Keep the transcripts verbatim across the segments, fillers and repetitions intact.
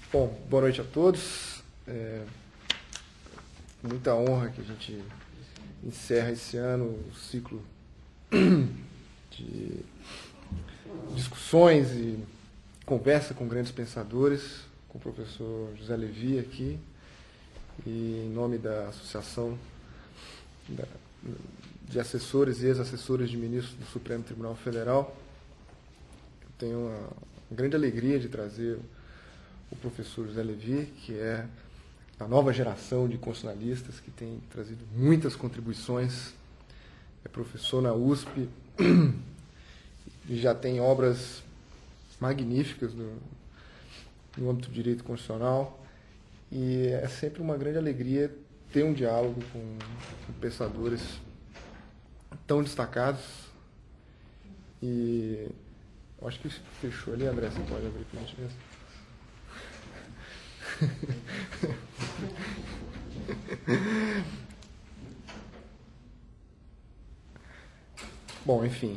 Bom, boa noite a todos. É muita honra que a gente encerra esse ano o ciclo de discussões e conversa com grandes pensadores, com o professor José Levi aqui, e em nome da Associação de Assessores e Ex-Assessores de Ministros do Supremo Tribunal Federal. Eu tenho uma grande alegria de trazer o professor José Levi, que é a nova geração de constitucionalistas que tem trazido muitas contribuições. É professor na U S P e já tem obras magníficas no, no âmbito do direito constitucional. E é sempre uma grande alegria ter um diálogo com, com pensadores tão destacados. E eu acho que isso fechou ali, André, você pode abrir para a gente mesmo. Bom, enfim,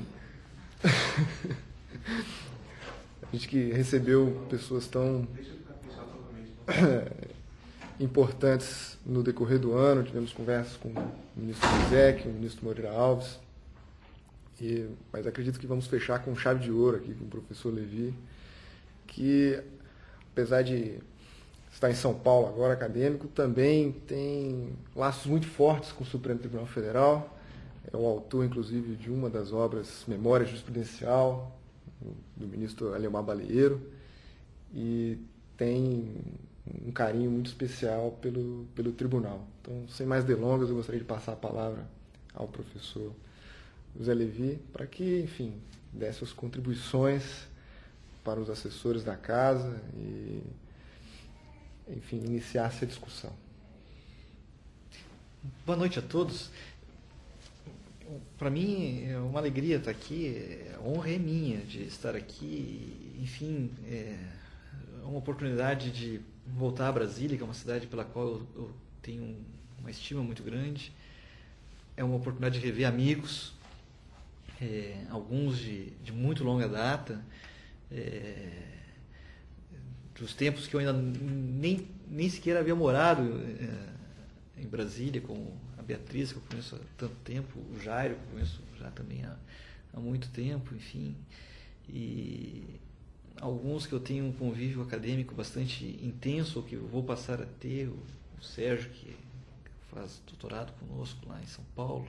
a gente que recebeu pessoas tão importantes no decorrer do ano, tivemos conversas com o ministro José, com o ministro Moreira Alves, e, mas acredito que vamos fechar com chave de ouro aqui com o professor Levi, que apesar de está em São Paulo agora, acadêmico, também tem laços muito fortes com o Supremo Tribunal Federal. É o autor, inclusive, de uma das obras Memória Jurisprudencial, do ministro Alemar Baleiro, e tem um carinho muito especial pelo, pelo tribunal. Então, sem mais delongas, eu gostaria de passar a palavra ao professor José Levi, para que, enfim, desse suas contribuições para os assessores da casa e, enfim, iniciasse a discussão. Boa noite a todos. Para mim é uma alegria estar aqui, a honra é minha de estar aqui, enfim, é uma oportunidade de voltar a Brasília, que é uma cidade pela qual eu, eu tenho uma estima muito grande, é uma oportunidade de rever amigos, é, alguns de, de muito longa data, é, dos tempos que eu ainda nem, nem sequer havia morado é, em Brasília, como a Beatriz, que eu conheço há tanto tempo, o Jairo, que eu conheço já também há, há muito tempo, enfim, e alguns que eu tenho um convívio acadêmico bastante intenso, que eu vou passar a ter, o, o Sérgio, que faz doutorado conosco lá em São Paulo,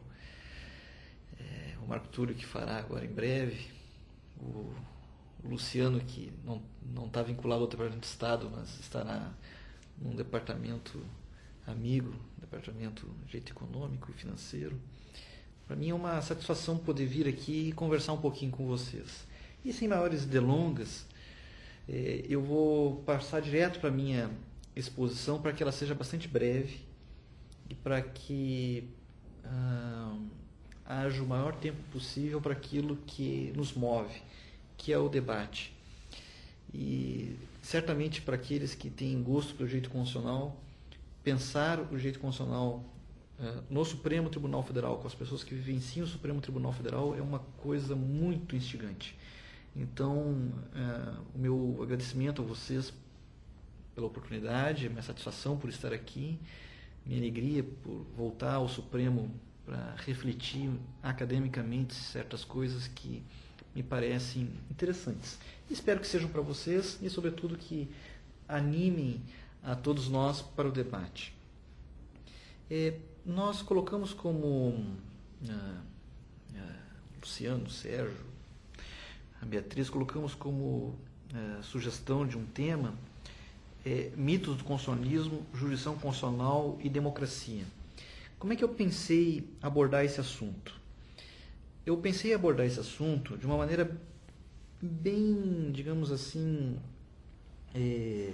é, o Marco Túlio, que fará agora em breve, o O Luciano, que não não está vinculado ao Departamento de Estado, mas estará num departamento amigo, departamento de Direito Econômico e Financeiro. Para mim é uma satisfação poder vir aqui e conversar um pouquinho com vocês. E sem maiores delongas, eh, eu vou passar direto para a minha exposição para que ela seja bastante breve e para que ah, haja o maior tempo possível para aquilo que nos move, que é o debate. E certamente para aqueles que têm gosto pelo direito constitucional, pensar o direito constitucional uh, no Supremo Tribunal Federal, com as pessoas que vivenciam o Supremo Tribunal Federal, é uma coisa muito instigante. Então, uh, o meu agradecimento a vocês pela oportunidade, a minha satisfação por estar aqui, minha alegria por voltar ao Supremo para refletir academicamente certas coisas que me parecem interessantes. Espero que sejam para vocês e, sobretudo, que animem a todos nós para o debate. É, nós colocamos como ah, ah, Luciano, Sérgio, a Beatriz, colocamos como ah, sugestão de um tema é, mitos do constitucionalismo, jurisdição constitucional e democracia. Como é que eu pensei abordar esse assunto? Eu pensei em abordar esse assunto de uma maneira bem, digamos assim, é,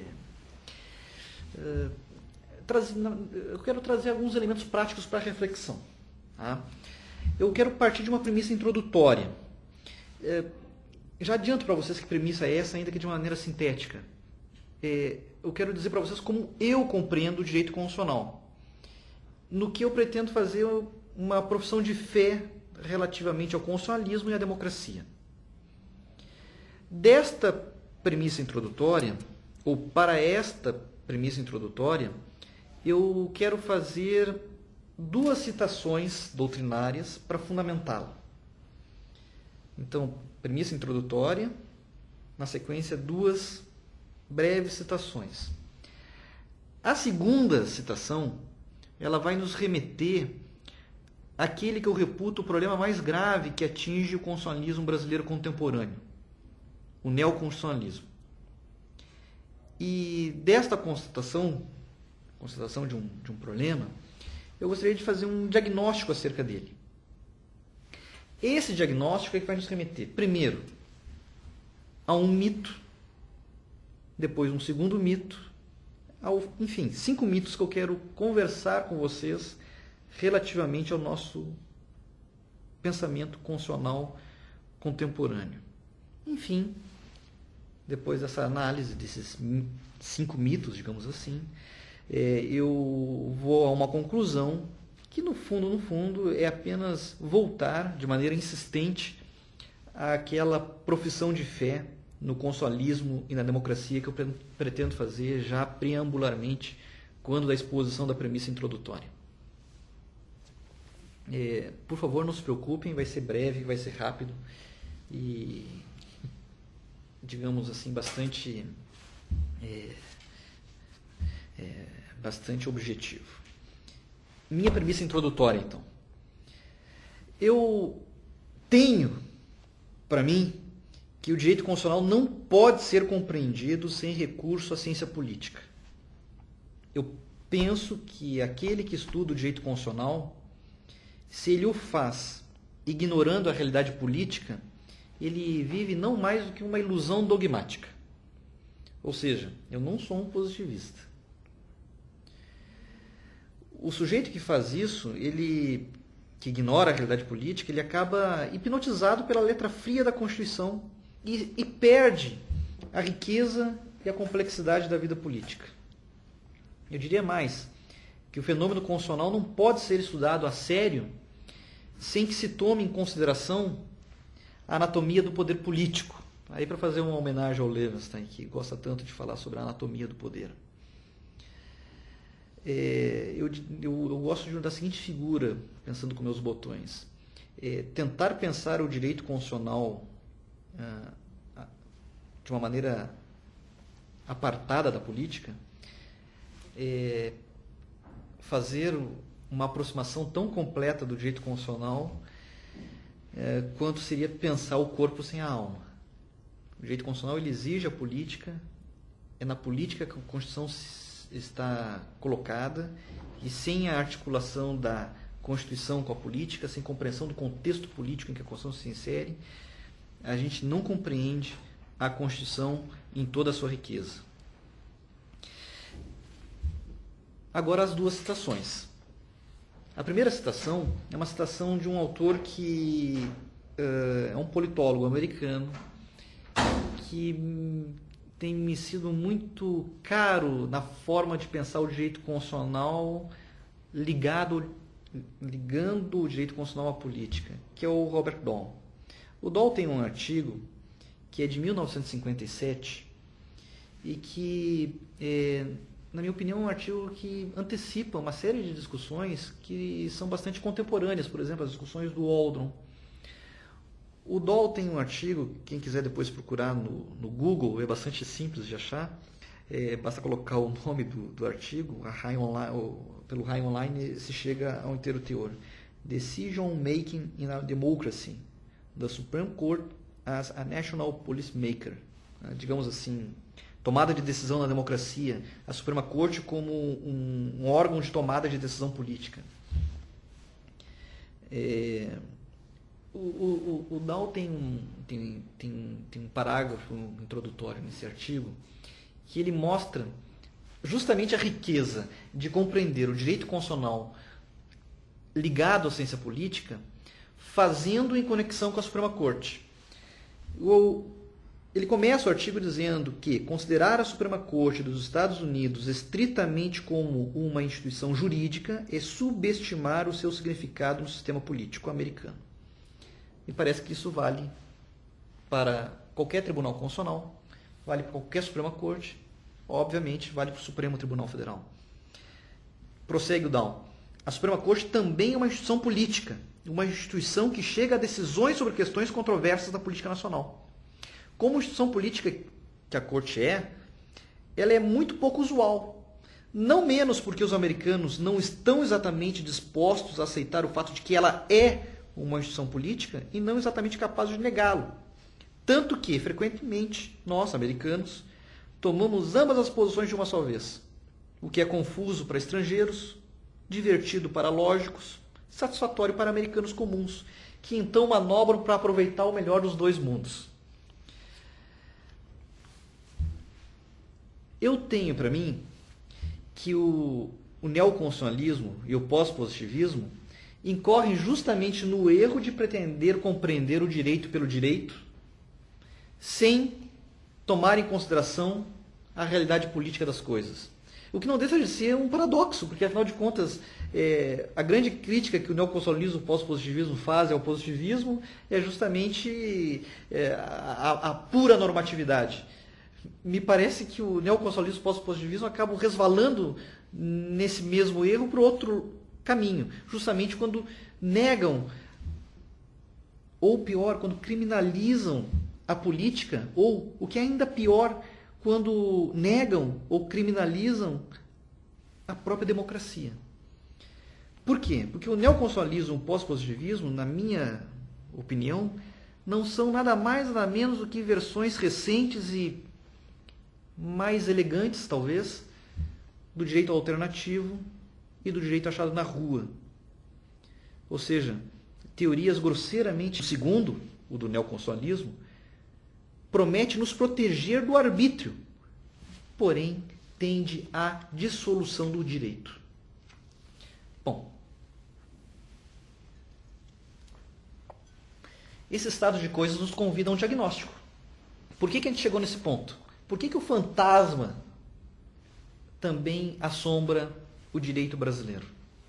é, traz, eu quero trazer alguns elementos práticos para a reflexão. Tá? Eu quero partir de uma premissa introdutória. É, já adianto para vocês que premissa é essa, ainda que de uma maneira sintética. É, eu quero dizer para vocês como eu compreendo o direito constitucional, no que eu pretendo fazer uma profissão de fé relativamente ao constitucionalismo e à democracia. Desta premissa introdutória, ou para esta premissa introdutória, eu quero fazer duas citações doutrinárias para fundamentá-la. Então, premissa introdutória, na sequência, duas breves citações. A segunda citação, ela vai nos remeter àquele que eu reputo o problema mais grave que atinge o constitucionalismo brasileiro contemporâneo, o neoconstitucionalismo. E desta constatação, constatação de um, de um problema, eu gostaria de fazer um diagnóstico acerca dele. Esse diagnóstico é que vai nos remeter, primeiro, a um mito, depois um segundo mito, ao, enfim, cinco mitos que eu quero conversar com vocês relativamente ao nosso pensamento constitucional contemporâneo. Enfim, depois dessa análise desses cinco mitos, digamos assim, é, eu vou a uma conclusão que, no fundo, no fundo, é apenas voltar de maneira insistente àquela profissão de fé no constitucionalismo e na democracia que eu pretendo fazer já preambularmente quando da exposição da premissa introdutória. É, por favor, não se preocupem, vai ser breve, vai ser rápido e, digamos assim, bastante, é, é, bastante objetivo. Minha premissa introdutória, então. Eu tenho, para mim, que o direito constitucional não pode ser compreendido sem recurso à ciência política. Eu penso que aquele que estuda o direito constitucional, se ele o faz ignorando a realidade política, ele vive não mais do que uma ilusão dogmática. Ou seja, eu não sou um positivista. O sujeito que faz isso, ele que ignora a realidade política, ele acaba hipnotizado pela letra fria da Constituição e, e perde a riqueza e a complexidade da vida política. Eu diria mais, que o fenômeno constitucional não pode ser estudado a sério sem que se tome em consideração a anatomia do poder político. Aí, para fazer uma homenagem ao Levenstein, que gosta tanto de falar sobre a anatomia do poder. É, eu, eu, eu gosto de, da seguinte figura, pensando com meus botões. É, tentar pensar o direito constitucional ah, de uma maneira apartada da política, é, fazer uma aproximação tão completa do direito constitucional é, quanto seria pensar o corpo sem a alma. O direito constitucional ele exige a política, é na política que a Constituição está colocada, e sem a articulação da Constituição com a política, sem compreensão do contexto político em que a Constituição se insere, a gente não compreende a Constituição em toda a sua riqueza. Agora as duas citações. A primeira citação é uma citação de um autor que uh, é um politólogo americano que tem me sido muito caro na forma de pensar o direito constitucional ligado, ligando o direito constitucional à política, que é o Robert Dahl. O Dahl tem um artigo que é de mil novecentos e cinquenta e sete e que, é, na minha opinião, é um artigo que antecipa uma série de discussões que são bastante contemporâneas, por exemplo, as discussões do Waldron. O Dahl tem um artigo, quem quiser depois procurar no, no Google, é bastante simples de achar, é, basta colocar o nome do, do artigo, a Rai Online, ou, pelo Rai Online se chega ao inteiro teor. Decision Making in a Democracy, the Supreme Court as a National Policymaker. Digamos assim, tomada de decisão na democracia, a Suprema Corte como um, um órgão de tomada de decisão política. É... O, o, o Dahl tem um, tem, tem, tem um parágrafo introdutório nesse artigo que ele mostra justamente a riqueza de compreender o direito constitucional ligado à ciência política, fazendo em conexão com a Suprema Corte. O, ele começa o artigo dizendo que considerar a Suprema Corte dos Estados Unidos estritamente como uma instituição jurídica é subestimar o seu significado no sistema político americano. Me parece que isso vale para qualquer tribunal constitucional, vale para qualquer Suprema Corte obviamente, vale para o Supremo Tribunal Federal. Prossegue o Down. A Suprema Corte também é uma instituição política, uma instituição que chega a decisões sobre questões controversas da política nacional. Como instituição política que a Corte é, ela é muito pouco usual. Não menos porque os americanos não estão exatamente dispostos a aceitar o fato de que ela é uma instituição política e não exatamente capazes de negá-lo. Tanto que, frequentemente, nós, americanos, tomamos ambas as posições de uma só vez, o que é confuso para estrangeiros, divertido para lógicos, satisfatório para americanos comuns, que então manobram para aproveitar o melhor dos dois mundos. Eu tenho para mim que o, o neoconstitucionalismo e o pós-positivismo incorrem justamente no erro de pretender compreender o direito pelo direito, sem tomar em consideração a realidade política das coisas. O que não deixa de ser um paradoxo, porque afinal de contas, é, a grande crítica que o neoconstitucionalismo e o pós-positivismo fazem ao positivismo é justamente é, a, a pura normatividade. Me parece que o neoconstitucionalismo e o pós-positivismo acabam resvalando nesse mesmo erro para o outro caminho, justamente quando negam, ou pior, quando criminalizam a política, ou, o que é ainda pior, quando negam ou criminalizam a própria democracia. Por quê? Porque o neoconstitucionalismo e o pós-positivismo, na minha opinião, não são nada mais nada menos do que versões recentes e mais elegantes, talvez, do direito alternativo e do direito achado na rua. Ou seja, teorias grosseiramente, segundo o do neoconstitucionalismo, promete nos proteger do arbítrio, porém tende à dissolução do direito. Bom, esse estado de coisas nos convida a um diagnóstico. Por que que a gente chegou nesse ponto? Por que que o fantasma também assombra o direito brasileiro?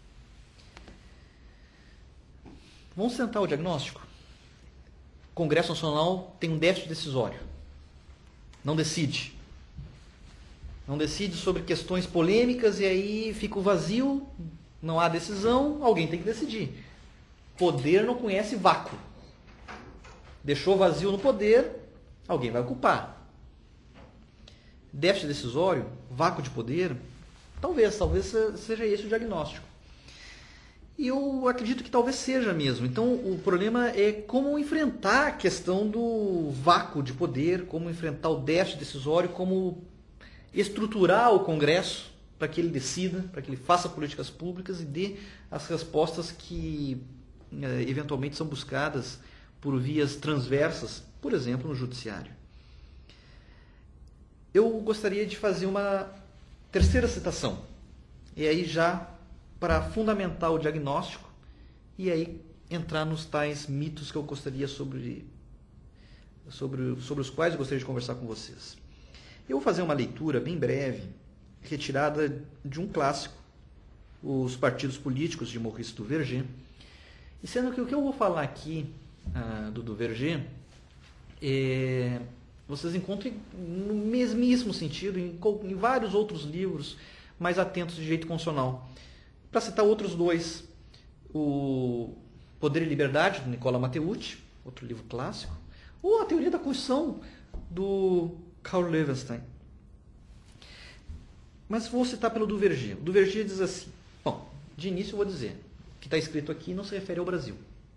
Vamos tentar o diagnóstico? O Congresso Nacional tem um déficit decisório. Não decide. Não decide sobre questões polêmicas e aí fica o vazio, não há decisão, alguém tem que decidir. Poder não conhece vácuo. Deixou vazio no poder, alguém vai ocupar. Déficit decisório, vácuo de poder, talvez, talvez seja esse o diagnóstico. E eu acredito que talvez seja mesmo. Então, o problema é como enfrentar a questão do vácuo de poder, como enfrentar o déficit decisório, como estruturar o Congresso para que ele decida, para que ele faça políticas públicas e dê as respostas que eh, eventualmente são buscadas por vias transversas, por exemplo, no Judiciário. Eu gostaria de fazer uma terceira citação, e aí já para fundamentar o diagnóstico e aí entrar nos tais mitos que eu gostaria sobre, sobre, sobre os quais eu gostaria de conversar com vocês. Eu vou fazer uma leitura bem breve, retirada de um clássico, Os Partidos Políticos, de Maurice Duverger, e sendo que o que eu vou falar aqui ah, do Duverger é... vocês encontram no mesmíssimo sentido em, em vários outros livros mais atentos de direito constitucional. Para citar outros dois, o Poder e Liberdade, do Nicola Matteucci, outro livro clássico, ou a Teoria da Constituição, do Karl Loewenstein. Mas vou citar pelo Duverger. O Duverger diz assim, bom, de início eu vou dizer, o que está escrito aqui não se refere ao Brasil.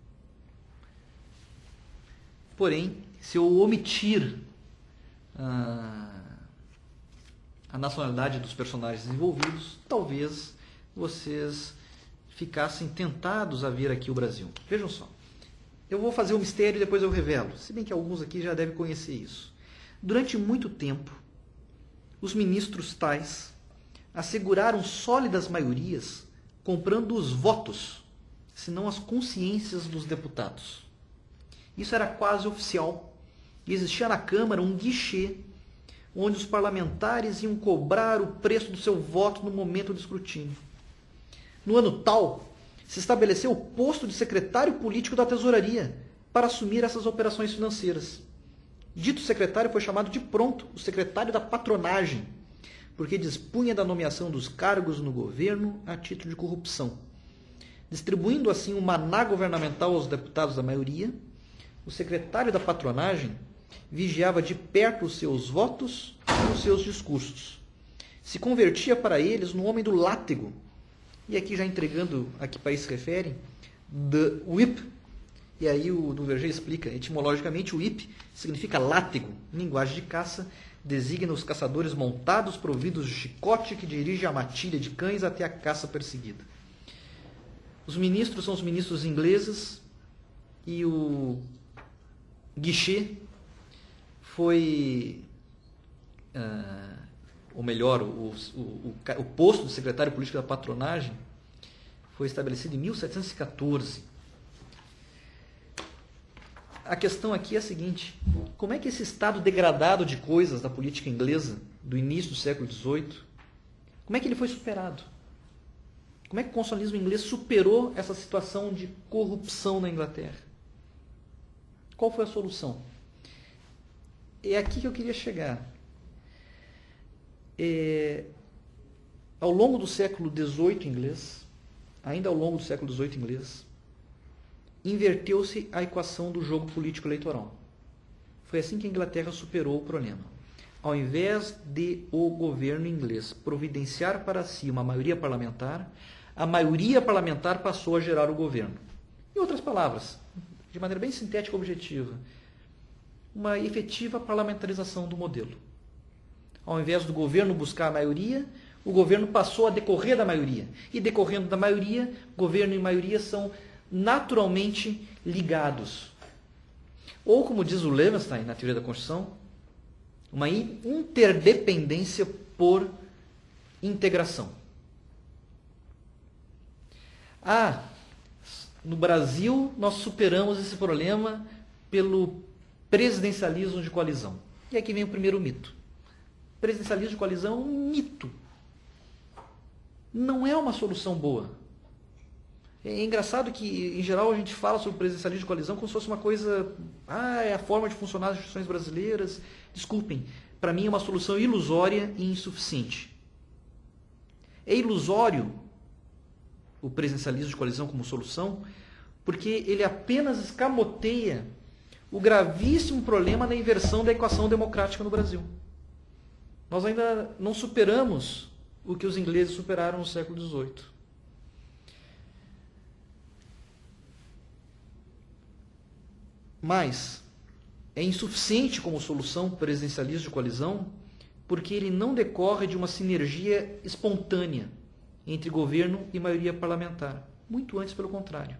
Porém, se eu omitir a, a nacionalidade dos personagens envolvidos, talvez vocês ficassem tentados a ver aqui o Brasil. Vejam só, eu vou fazer um mistério e depois eu revelo, se bem que alguns aqui já devem conhecer isso. Durante muito tempo, os ministros tais asseguraram sólidas maiorias comprando os votos, se não as consciências dos deputados. Isso era quase oficial. E existia na Câmara um guichê, onde os parlamentares iam cobrar o preço do seu voto no momento do escrutínio. No ano tal, se estabeleceu o posto de secretário político da Tesouraria para assumir essas operações financeiras. Dito secretário foi chamado de pronto o secretário da patronagem, porque dispunha da nomeação dos cargos no governo a título de corrupção. Distribuindo assim o maná governamental aos deputados da maioria, o secretário da patronagem vigiava de perto os seus votos e os seus discursos. Se convertia para eles no homem do látego, e aqui já entregando a que país se refere, the whip. E aí o Duverger explica, etimologicamente o whip significa látego, em linguagem de caça, designa os caçadores montados providos de chicote que dirige a matilha de cães até a caça perseguida. Os ministros são os ministros ingleses e o Guichet foi, uh, ou melhor, o, o, o, o posto de secretário político da patronagem foi estabelecido em mil setecentos e quatorze. A questão aqui é a seguinte: como é que esse estado degradado de coisas da política inglesa do início do século dezoito, como é que ele foi superado? Como é que o constitucionalismo inglês superou essa situação de corrupção na Inglaterra? Qual foi a solução? É aqui que eu queria chegar. É, ao longo do século dezoito inglês, ainda ao longo do século dezoito inglês, inverteu-se a equação do jogo político eleitoral. Foi assim que a Inglaterra superou o problema. Ao invés de o governo inglês providenciar para si uma maioria parlamentar, a maioria parlamentar passou a gerar o governo. Em outras palavras, de maneira bem sintética e objetiva, uma efetiva parlamentarização do modelo. Ao invés do governo buscar a maioria, o governo passou a decorrer da maioria. E decorrendo da maioria, governo e maioria são naturalmente ligados. Ou, como diz o Levenstein na teoria da Constituição, uma interdependência por integração. Ah, no Brasil nós superamos esse problema pelo presidencialismo de coalizão. E aqui vem o primeiro mito. Presidencialismo de coalizão é um mito. Não é uma solução boa. É engraçado que, em geral, a gente fala sobre presidencialismo de coalizão como se fosse uma coisa... Ah, é a forma de funcionar as instituições brasileiras. Desculpem, para mim é uma solução ilusória e insuficiente. É ilusório o presidencialismo de coalizão como solução porque ele apenas escamoteia o gravíssimo problema da inversão da equação democrática no Brasil. Nós ainda não superamos o que os ingleses superaram no século dezoito. Mas é insuficiente como solução o presidencialismo de coalizão porque ele não decorre de uma sinergia espontânea entre governo e maioria parlamentar. Muito antes, pelo contrário.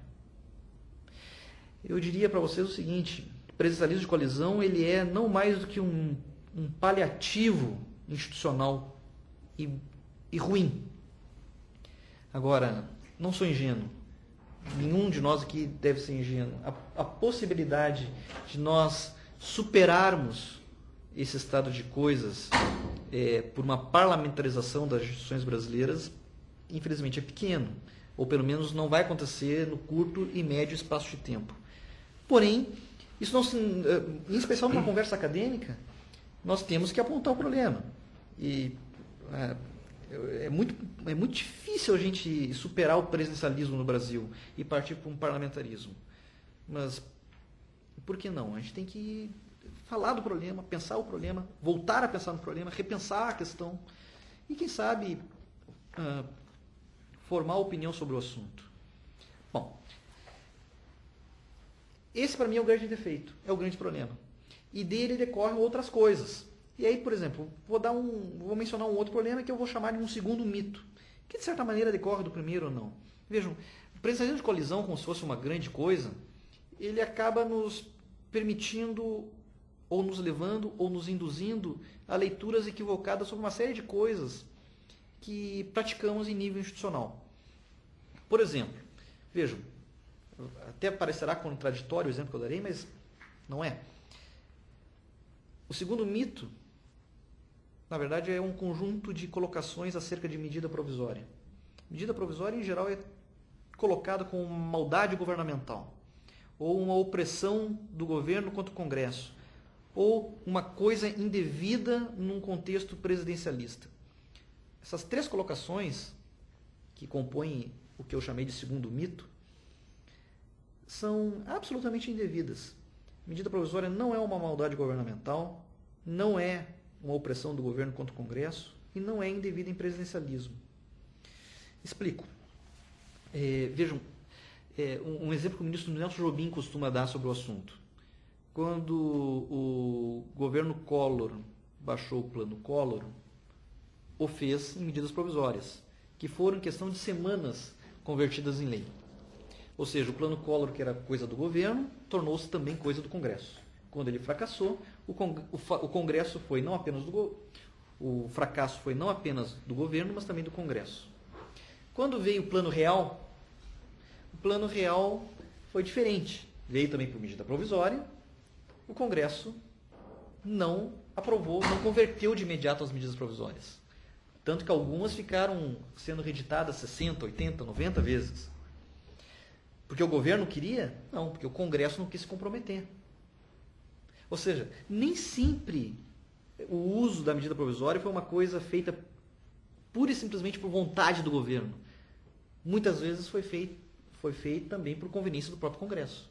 Eu diria para vocês o seguinte: o presidencialismo de coalizão ele é não mais do que um, um paliativo institucional e, e ruim. Agora, não sou ingênuo. Nenhum de nós aqui deve ser ingênuo. A, a possibilidade de nós superarmos esse estado de coisas é, por uma parlamentarização das instituições brasileiras, infelizmente, é pequeno. Ou pelo menos não vai acontecer no curto e médio espaço de tempo. Porém, isso não se, em especial numa conversa acadêmica, nós temos que apontar o problema. E é, é, muito, é muito difícil a gente superar o presidencialismo no Brasil e partir para um parlamentarismo. Mas por que não? A gente tem que falar do problema, pensar o problema, voltar a pensar no problema, repensar a questão e, quem sabe, uh, formar opinião sobre o assunto. Bom, esse para mim é o grande defeito, é o grande problema. E dele decorrem outras coisas. E aí, por exemplo, vou, dar um, vou mencionar um outro problema que eu vou chamar de um segundo mito, que de certa maneira decorre do primeiro ou não. Vejam, o presidencialismo de coalizão, como se fosse uma grande coisa, ele acaba nos permitindo, ou nos levando, ou nos induzindo a leituras equivocadas sobre uma série de coisas que praticamos em nível institucional. Por exemplo, vejam, até parecerá contraditório o exemplo que eu darei, mas não é. O segundo mito, na verdade, é um conjunto de colocações acerca de medida provisória. Medida provisória, em geral, é colocada com maldade governamental, ou uma opressão do governo contra o Congresso, ou uma coisa indevida num contexto presidencialista. essas três colocações que compõem o que eu chamei de segundo mito são absolutamente indevidas. Medida provisória não é uma maldade governamental, não é uma opressão do governo contra o Congresso e não é indevida em presidencialismo. Explico. É, vejam, é, um, um exemplo que o ministro Nelson Jobim costuma dar sobre o assunto. Quando o governo Collor baixou o plano Collor, o fez em medidas provisórias, que foram em questão de semanas convertidas em lei. Ou seja, o plano Collor, que era coisa do governo, tornou-se também coisa do Congresso. Quando ele fracassou, o, Cong o, o Congresso foi não apenas do go o fracasso foi não apenas do governo, mas também do Congresso. Quando veio o plano real, o plano real foi diferente. Veio também por medida provisória, o Congresso não aprovou, não converteu de imediato as medidas provisórias. Tanto que algumas ficaram sendo reeditadas sessenta, oitenta, noventa vezes. Porque o governo queria? Não, porque o Congresso não quis se comprometer. Ou seja, nem sempre o uso da medida provisória foi uma coisa feita pura e simplesmente por vontade do governo. Muitas vezes foi feito, foi feito também por conveniência do próprio Congresso.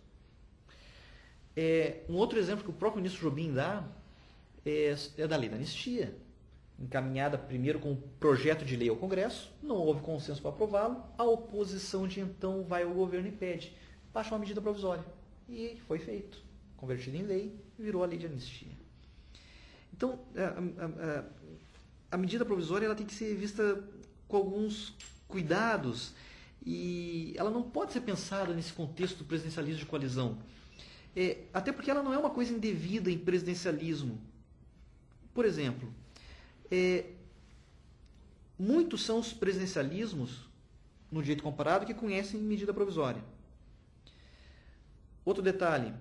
É, um outro exemplo que o próprio ministro Jobim dá é, é da lei da anistia, encaminhada primeiro com um projeto de lei ao Congresso, não houve consenso para aprová-lo, a oposição de então vai ao governo e pede, baixa uma medida provisória. E foi feito, convertido em lei, virou a lei de anistia. Então, a, a, a, a medida provisória ela tem que ser vista com alguns cuidados e ela não pode ser pensada nesse contexto do presidencialismo de coalizão. É, até porque ela não é uma coisa indevida em presidencialismo. Por exemplo, é, muitos são os presidencialismos, no direito comparado, que conhecem medida provisória. Outro detalhe,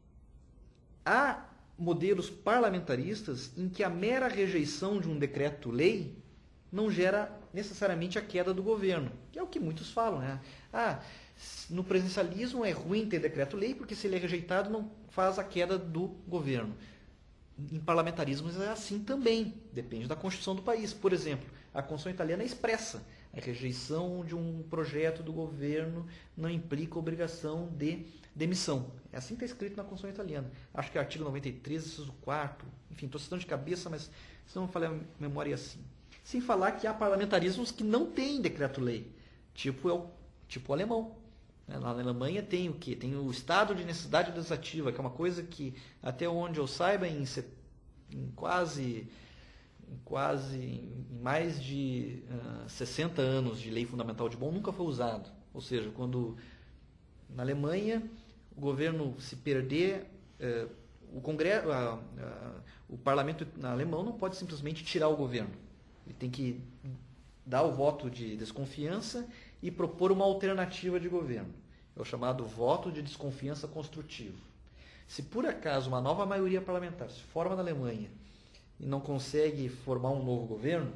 há modelos parlamentaristas em que a mera rejeição de um decreto-lei não gera necessariamente a queda do governo, que é o que muitos falam, né? Ah, no presidencialismo é ruim ter decreto-lei porque se ele é rejeitado não faz a queda do governo. Em parlamentarismo é assim também, depende da Constituição do país. Por exemplo, a Constituição italiana é expressa. A rejeição de um projeto do governo não implica obrigação de demissão. É assim que está escrito na Constituição italiana. Acho que é o artigo noventa e três, inciso quatro. Enfim, estou citando de cabeça, mas se não me falhar a memória é assim. Sem falar que há parlamentarismos que não têm decreto-lei, tipo, é o, tipo o alemão. Lá na Alemanha tem o quê? Tem o estado de necessidade legislativa, que é uma coisa que, até onde eu saiba, em, em quase, em, quase, em mais de uh, sessenta anos de lei fundamental de Bonn, nunca foi usado. Ou seja, quando na Alemanha o governo se perder, uh, o, Congresso, uh, uh, o parlamento alemão não pode simplesmente tirar o governo. Ele tem que dar o voto de desconfiança e propor uma alternativa de governo. É o chamado voto de desconfiança construtivo. Se por acaso uma nova maioria parlamentar se forma na Alemanha e não consegue formar um novo governo,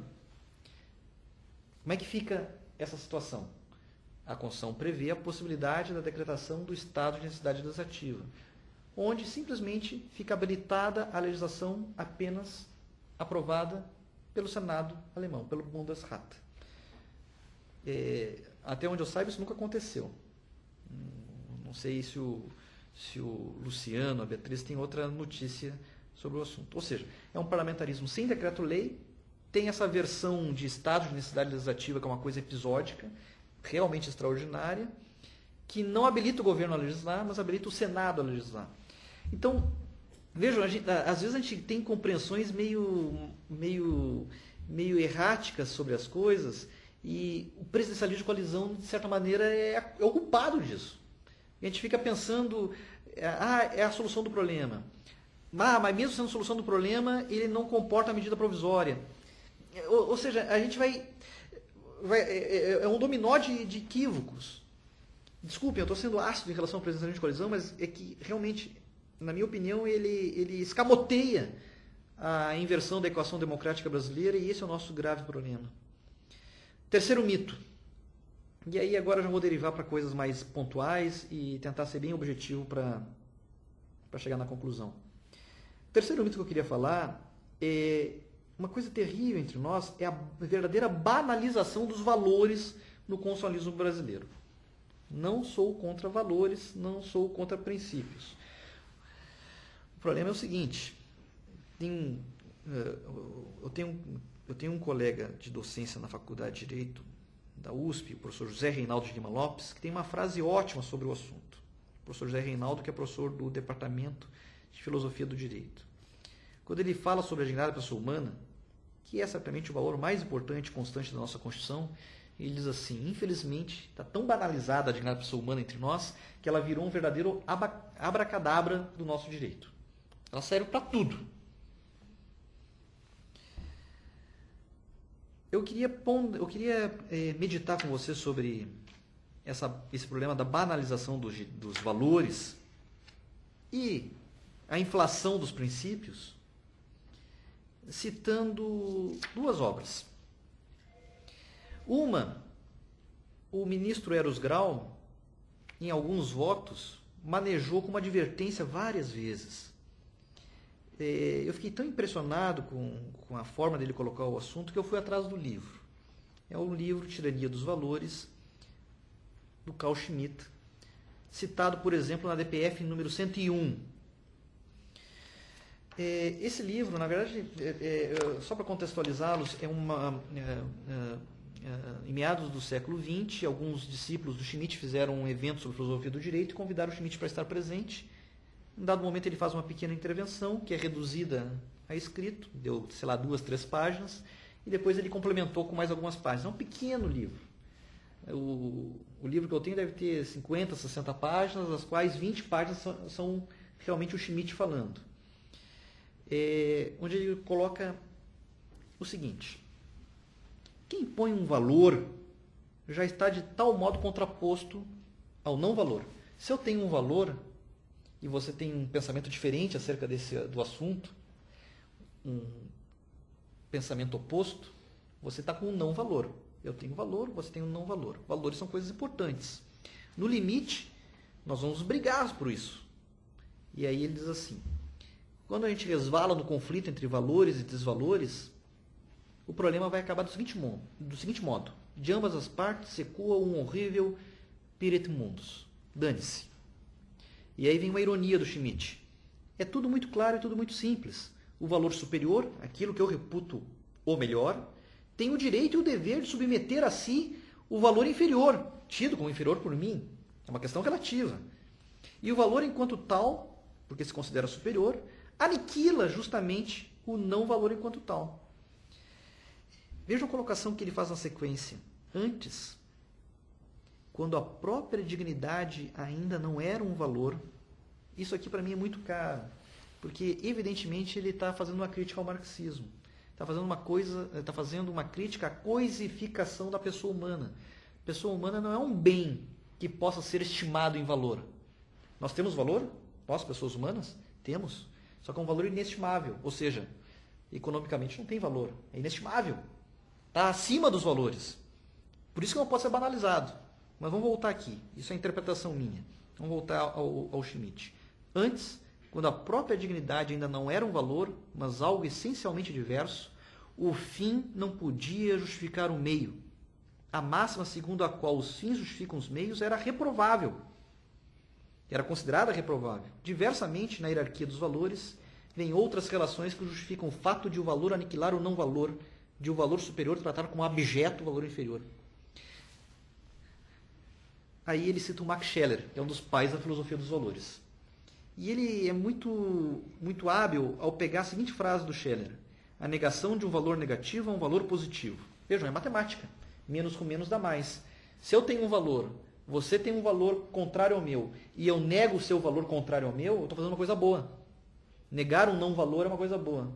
como é que fica essa situação? A Constituição prevê a possibilidade da decretação do estado de necessidade legislativa, onde simplesmente fica habilitada a legislação apenas aprovada pelo Senado alemão, pelo Bundesrat. É, até onde eu saiba, isso nunca aconteceu. Não sei se o, se o Luciano, a Beatriz, tem outra notícia sobre o assunto. Ou seja, é um parlamentarismo sem decreto-lei, tem essa versão de estado de necessidade legislativa, que é uma coisa episódica, realmente extraordinária, que não habilita o governo a legislar, mas habilita o Senado a legislar. Então, vejam, a gente, às vezes a gente tem compreensões meio, meio, meio erráticas sobre as coisas, e o presidencialismo de coalizão, de certa maneira, é, é o culpado disso. A gente fica pensando, ah, é a solução do problema. Ah, mas mesmo sendo a solução do problema, ele não comporta a medida provisória. Ou, ou seja, a gente vai... vai é, é um dominó de, de equívocos. Desculpem, eu estou sendo ácido em relação ao presidencialismo de coalizão, mas é que, realmente, na minha opinião, ele, ele escamoteia a inversão da equação democrática brasileira e esse é o nosso grave problema. Terceiro mito. E aí agora eu já vou derivar para coisas mais pontuais e tentar ser bem objetivo para para chegar na conclusão. O terceiro mito que eu queria falar é uma coisa terrível entre nós é a verdadeira banalização dos valores no constitucionalismo brasileiro. Não sou contra valores, não sou contra princípios. O problema é o seguinte, tem, eu, tenho, eu tenho um colega de docência na Faculdade de Direito da U S P, o professor José Reinaldo de Lima Lopes, que tem uma frase ótima sobre o assunto. O professor José Reinaldo, que é professor do Departamento de Filosofia do Direito. Quando ele fala sobre a dignidade da pessoa humana, que é certamente o valor mais importante e constante da nossa Constituição, ele diz assim, infelizmente, está tão banalizada a dignidade da pessoa humana entre nós, que ela virou um verdadeiro abracadabra do nosso direito. Ela serve para tudo. Eu queria, eu queria é, meditar com você sobre essa, esse problema da banalização dos, dos valores e a inflação dos princípios, citando duas obras. Uma, o ministro Eros Grau, em alguns votos, manejou como advertência várias vezes. Eu fiquei tão impressionado com, com a forma dele colocar o assunto que eu fui atrás do livro. É o livro Tirania dos Valores, do Carl Schmitt, citado, por exemplo, na D P F número cento e um. Esse livro, na verdade, é, é, só para contextualizá-los, é uma... É, é, em meados do século vinte, alguns discípulos do Schmitt fizeram um evento sobre filosofia do direito e convidaram o Schmitt para estar presente. Em dado momento ele faz uma pequena intervenção, que é reduzida a escrito, deu, sei lá, duas, três páginas, e depois ele complementou com mais algumas páginas. É um pequeno livro. O, o livro que eu tenho deve ter cinquenta, sessenta páginas, das quais vinte páginas são, são realmente o Schmitt falando. É, onde ele coloca o seguinte: quem põe um valor já está de tal modo contraposto ao não valor. Se eu tenho um valor e você tem um pensamento diferente acerca desse, do assunto, um pensamento oposto, você está com um não valor. Eu tenho valor, você tem um não valor. Valores são coisas importantes. No limite, nós vamos brigar por isso. E aí ele diz assim, quando a gente resvala no conflito entre valores e desvalores, o problema vai acabar do seguinte modo, do seguinte modo. De ambas as partes ecoa um horrível piret mundus. Dane-se. E aí vem uma ironia do Schmitt. É tudo muito claro e tudo muito simples. O valor superior, aquilo que eu reputo o melhor, tem o direito e o dever de submeter a si o valor inferior, tido como inferior por mim. É uma questão relativa. E o valor enquanto tal, porque se considera superior, aniquila justamente o não valor enquanto tal. Veja a colocação que ele faz na sequência. Antes, quando a própria dignidade ainda não era um valor, isso aqui para mim é muito caro, porque evidentemente ele está fazendo uma crítica ao marxismo, está fazendo uma coisa, está fazendo uma crítica à coisificação da pessoa humana. A pessoa humana não é um bem que possa ser estimado em valor. Nós temos valor? Nós, pessoas humanas, temos, só que é um valor inestimável, ou seja, economicamente não tem valor, é inestimável. Está acima dos valores. Por isso que não pode ser banalizado. Mas vamos voltar aqui. Isso é a interpretação minha. Vamos voltar ao, ao Schmitt. Antes, quando a própria dignidade ainda não era um valor, mas algo essencialmente diverso, o fim não podia justificar o meio. A máxima segundo a qual os fins justificam os meios era reprovável. Era considerada reprovável. Diversamente, na hierarquia dos valores, vem outras relações que justificam o fato de o valor aniquilar o não valor, de o valor superior tratar como abjeto o valor inferior. Aí ele cita o Max Scheler, que é um dos pais da filosofia dos valores. E ele é muito, muito hábil ao pegar a seguinte frase do Scheler: a negação de um valor negativo a um valor positivo. Vejam, é matemática. Menos com menos dá mais. Se eu tenho um valor, você tem um valor contrário ao meu, e eu nego o seu valor contrário ao meu, eu estou fazendo uma coisa boa. Negar um não valor é uma coisa boa.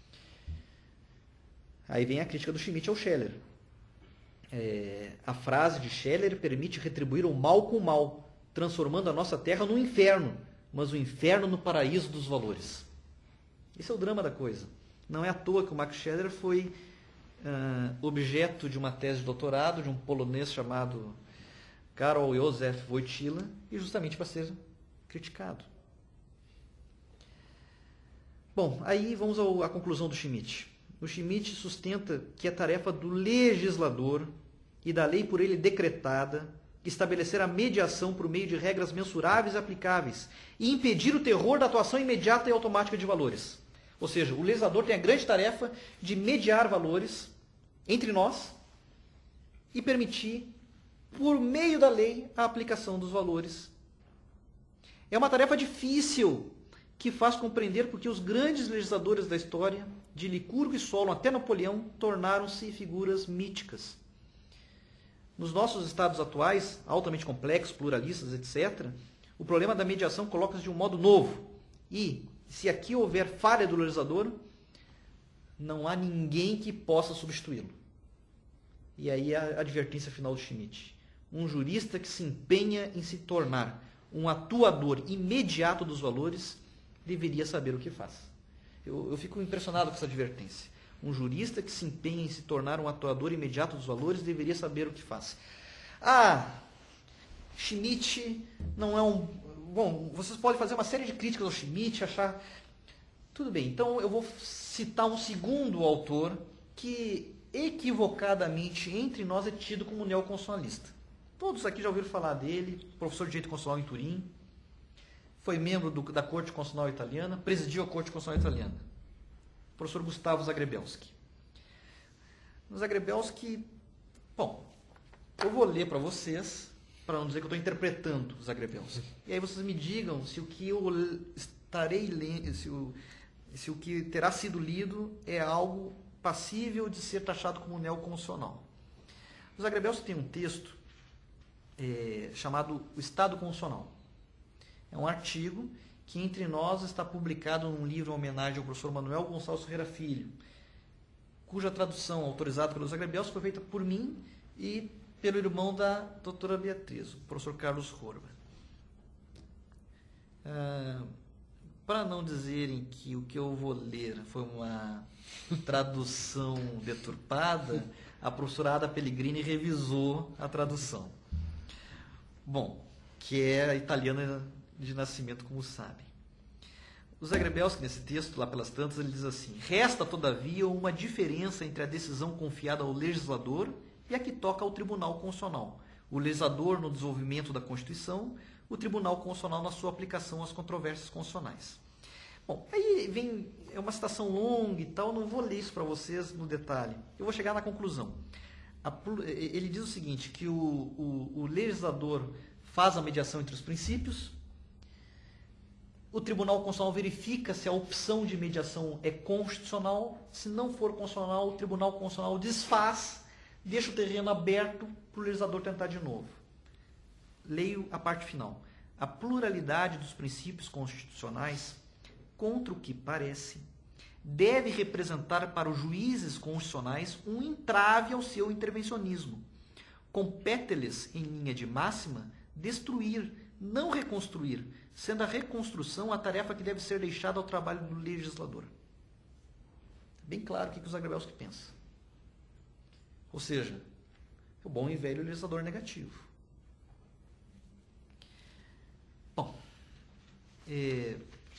Aí vem a crítica do Schmitt ao Scheler. É, a frase de Scheler permite retribuir o mal com o mal, transformando a nossa terra num inferno, mas o inferno no paraíso dos valores. Esse é o drama da coisa. Não é à toa que o Max Scheler foi uh, objeto de uma tese de doutorado de um polonês chamado Karol Józef Wojtyła, e justamente para ser criticado. Bom, aí vamos ao, à conclusão do Schmitt. O Schmitt sustenta que é tarefa do legislador e da lei por ele decretada estabelecer a mediação por meio de regras mensuráveis e aplicáveis e impedir o terror da atuação imediata e automática de valores. Ou seja, o legislador tem a grande tarefa de mediar valores entre nós e permitir, por meio da lei, a aplicação dos valores. É uma tarefa difícil, que faz compreender porque os grandes legisladores da história, de Licurgo e Solon até Napoleão, tornaram-se figuras míticas. Nos nossos estados atuais, altamente complexos, pluralistas, etcétera, o problema da mediação coloca-se de um modo novo. E, se aqui houver falha do legislador, não há ninguém que possa substituí-lo. E aí a advertência final do Schmitt. Um jurista que se empenha em se tornar um atuador imediato dos valores deveria saber o que faz. Eu, eu fico impressionado com essa advertência. Um jurista que se empenha em se tornar um atuador imediato dos valores deveria saber o que faz. Ah, Schmitt não é um... Bom, vocês podem fazer uma série de críticas ao Schmitt, achar... Tudo bem, então eu vou citar um segundo autor que equivocadamente entre nós é tido como neoconstitucionalista. Todos aqui já ouviram falar dele, professor de Direito Constitucional em Turim, foi membro do, da Corte Constitucional Italiana, presidiu a Corte Constitucional Italiana. Professor Gustavo Zagrebelsky. Zagrebelsky, bom, eu vou ler para vocês, para não dizer que eu estou interpretando Zagrebelsky. E aí vocês me digam se o que eu estarei lendo, se o, se o que terá sido lido é algo passível de ser taxado como neoconstitucional. O Zagrebelsky tem um texto é, chamado O Estado Constitucional. É um artigo que entre nós está publicado num livro em homenagem ao professor Manuel Gonçalves Ferreira Filho, cuja tradução autorizada pelo Zagrebelsky foi feita por mim e pelo irmão da doutora Beatriz, o professor Carlos Horva. Ah, para não dizerem que o que eu vou ler foi uma tradução deturpada, a professora Ada Pellegrini revisou a tradução. Bom, que é italiana de nascimento, como sabem. O Zagrebelsky, nesse texto, lá pelas tantas, ele diz assim: resta, todavia, uma diferença entre a decisão confiada ao legislador e a que toca ao Tribunal Constitucional. O legislador no desenvolvimento da Constituição, o Tribunal Constitucional na sua aplicação às controvérsias constitucionais. Bom, aí vem, é uma citação longa e tal, não vou ler isso para vocês no detalhe. Eu vou chegar na conclusão. A, ele diz o seguinte, que o, o, o legislador faz a mediação entre os princípios, o Tribunal Constitucional verifica se a opção de mediação é constitucional. Se não for constitucional, o Tribunal Constitucional desfaz, deixa o terreno aberto para o legislador tentar de novo. Leio a parte final. A pluralidade dos princípios constitucionais, contra o que parece, deve representar para os juízes constitucionais um entrave ao seu intervencionismo. Compete-lhes, em linha de máxima, destruir, não reconstruir, sendo a reconstrução a tarefa que deve ser deixada ao trabalho do legislador. Bem claro o que o Zagrebelsky pensa. Ou seja, o bom e velho legislador negativo. Bom, é...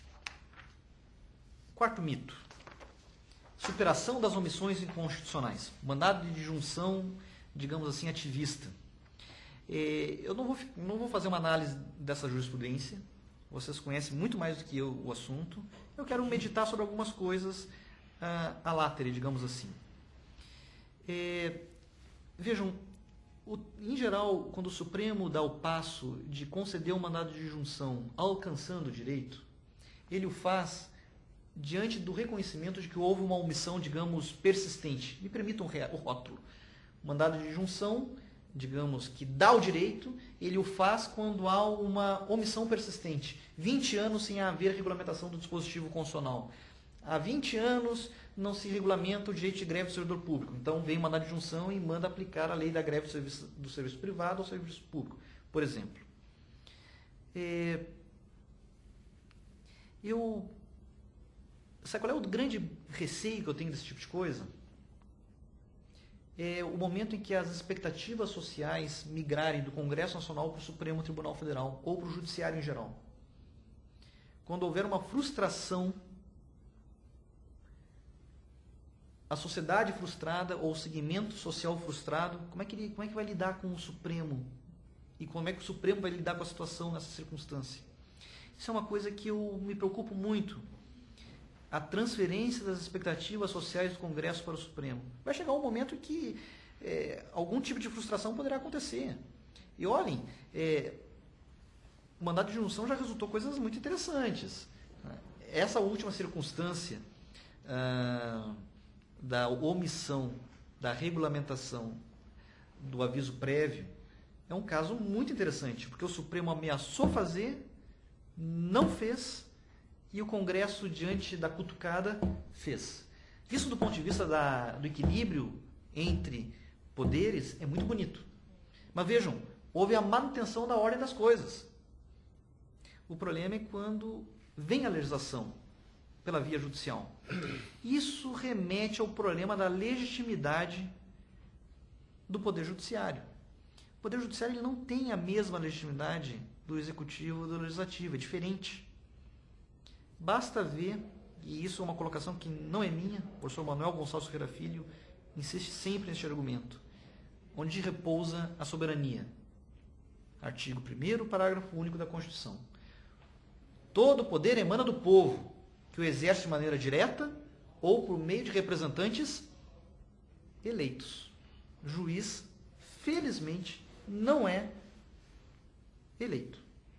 quarto mito. Superação das omissões inconstitucionais. Mandado de disjunção, digamos assim, ativista. É... Eu não vou, não vou fazer uma análise dessa jurisprudência. Vocês conhecem muito mais do que eu o assunto. Eu quero meditar sobre algumas coisas uh, a latere, digamos assim. É, vejam, o, em geral, quando o Supremo dá o passo de conceder um mandado de disjunção alcançando o direito, ele o faz diante do reconhecimento de que houve uma omissão, digamos, persistente. Me permitam o rótulo. O mandado de disjunção, digamos, que dá o direito, ele o faz quando há uma omissão persistente. vinte anos sem haver regulamentação do dispositivo constitucional. Há vinte anos não se regulamenta o direito de greve do servidor público. Então vem mandado de disjunção e manda aplicar a lei da greve do serviço, do serviço privado ao serviço público, por exemplo. É, eu, sabe qual é o grande receio que eu tenho desse tipo de coisa? É o momento em que as expectativas sociais migrarem do Congresso Nacional para o Supremo Tribunal Federal ou para o Judiciário em geral. Quando houver uma frustração a sociedade frustrada ou o segmento social frustrado, como é que ele, como é que vai lidar com o Supremo? E como é que o Supremo vai lidar com a situação nessa circunstância? Isso é uma coisa que eu me preocupo muito. A transferência das expectativas sociais do Congresso para o Supremo. Vai chegar um momento em que é, algum tipo de frustração poderá acontecer. E olhem, é, o mandato de junção já resultou coisas muito interessantes. Essa última circunstância ah, da omissão, da regulamentação do aviso prévio, é um caso muito interessante, porque o Supremo ameaçou fazer, não fez, e o Congresso, diante da cutucada, fez. Isso do ponto de vista da, do equilíbrio entre poderes é muito bonito. Mas vejam, houve a manutenção da ordem das coisas. O problema é quando vem a legislação pela via judicial. Isso remete ao problema da legitimidade do Poder Judiciário. O Poder Judiciário ele não tem a mesma legitimidade do Executivo e do Legislativo, é diferente. Basta ver, e isso é uma colocação que não é minha, o professor Manuel Gonçalves Ferreira Filho insiste sempre neste argumento, onde repousa a soberania. Artigo primeiro, parágrafo único da Constituição. Todo poder emana do povo, que o exerce de maneira direta ou por meio de representantes eleitos. Juiz, felizmente, não é eleito.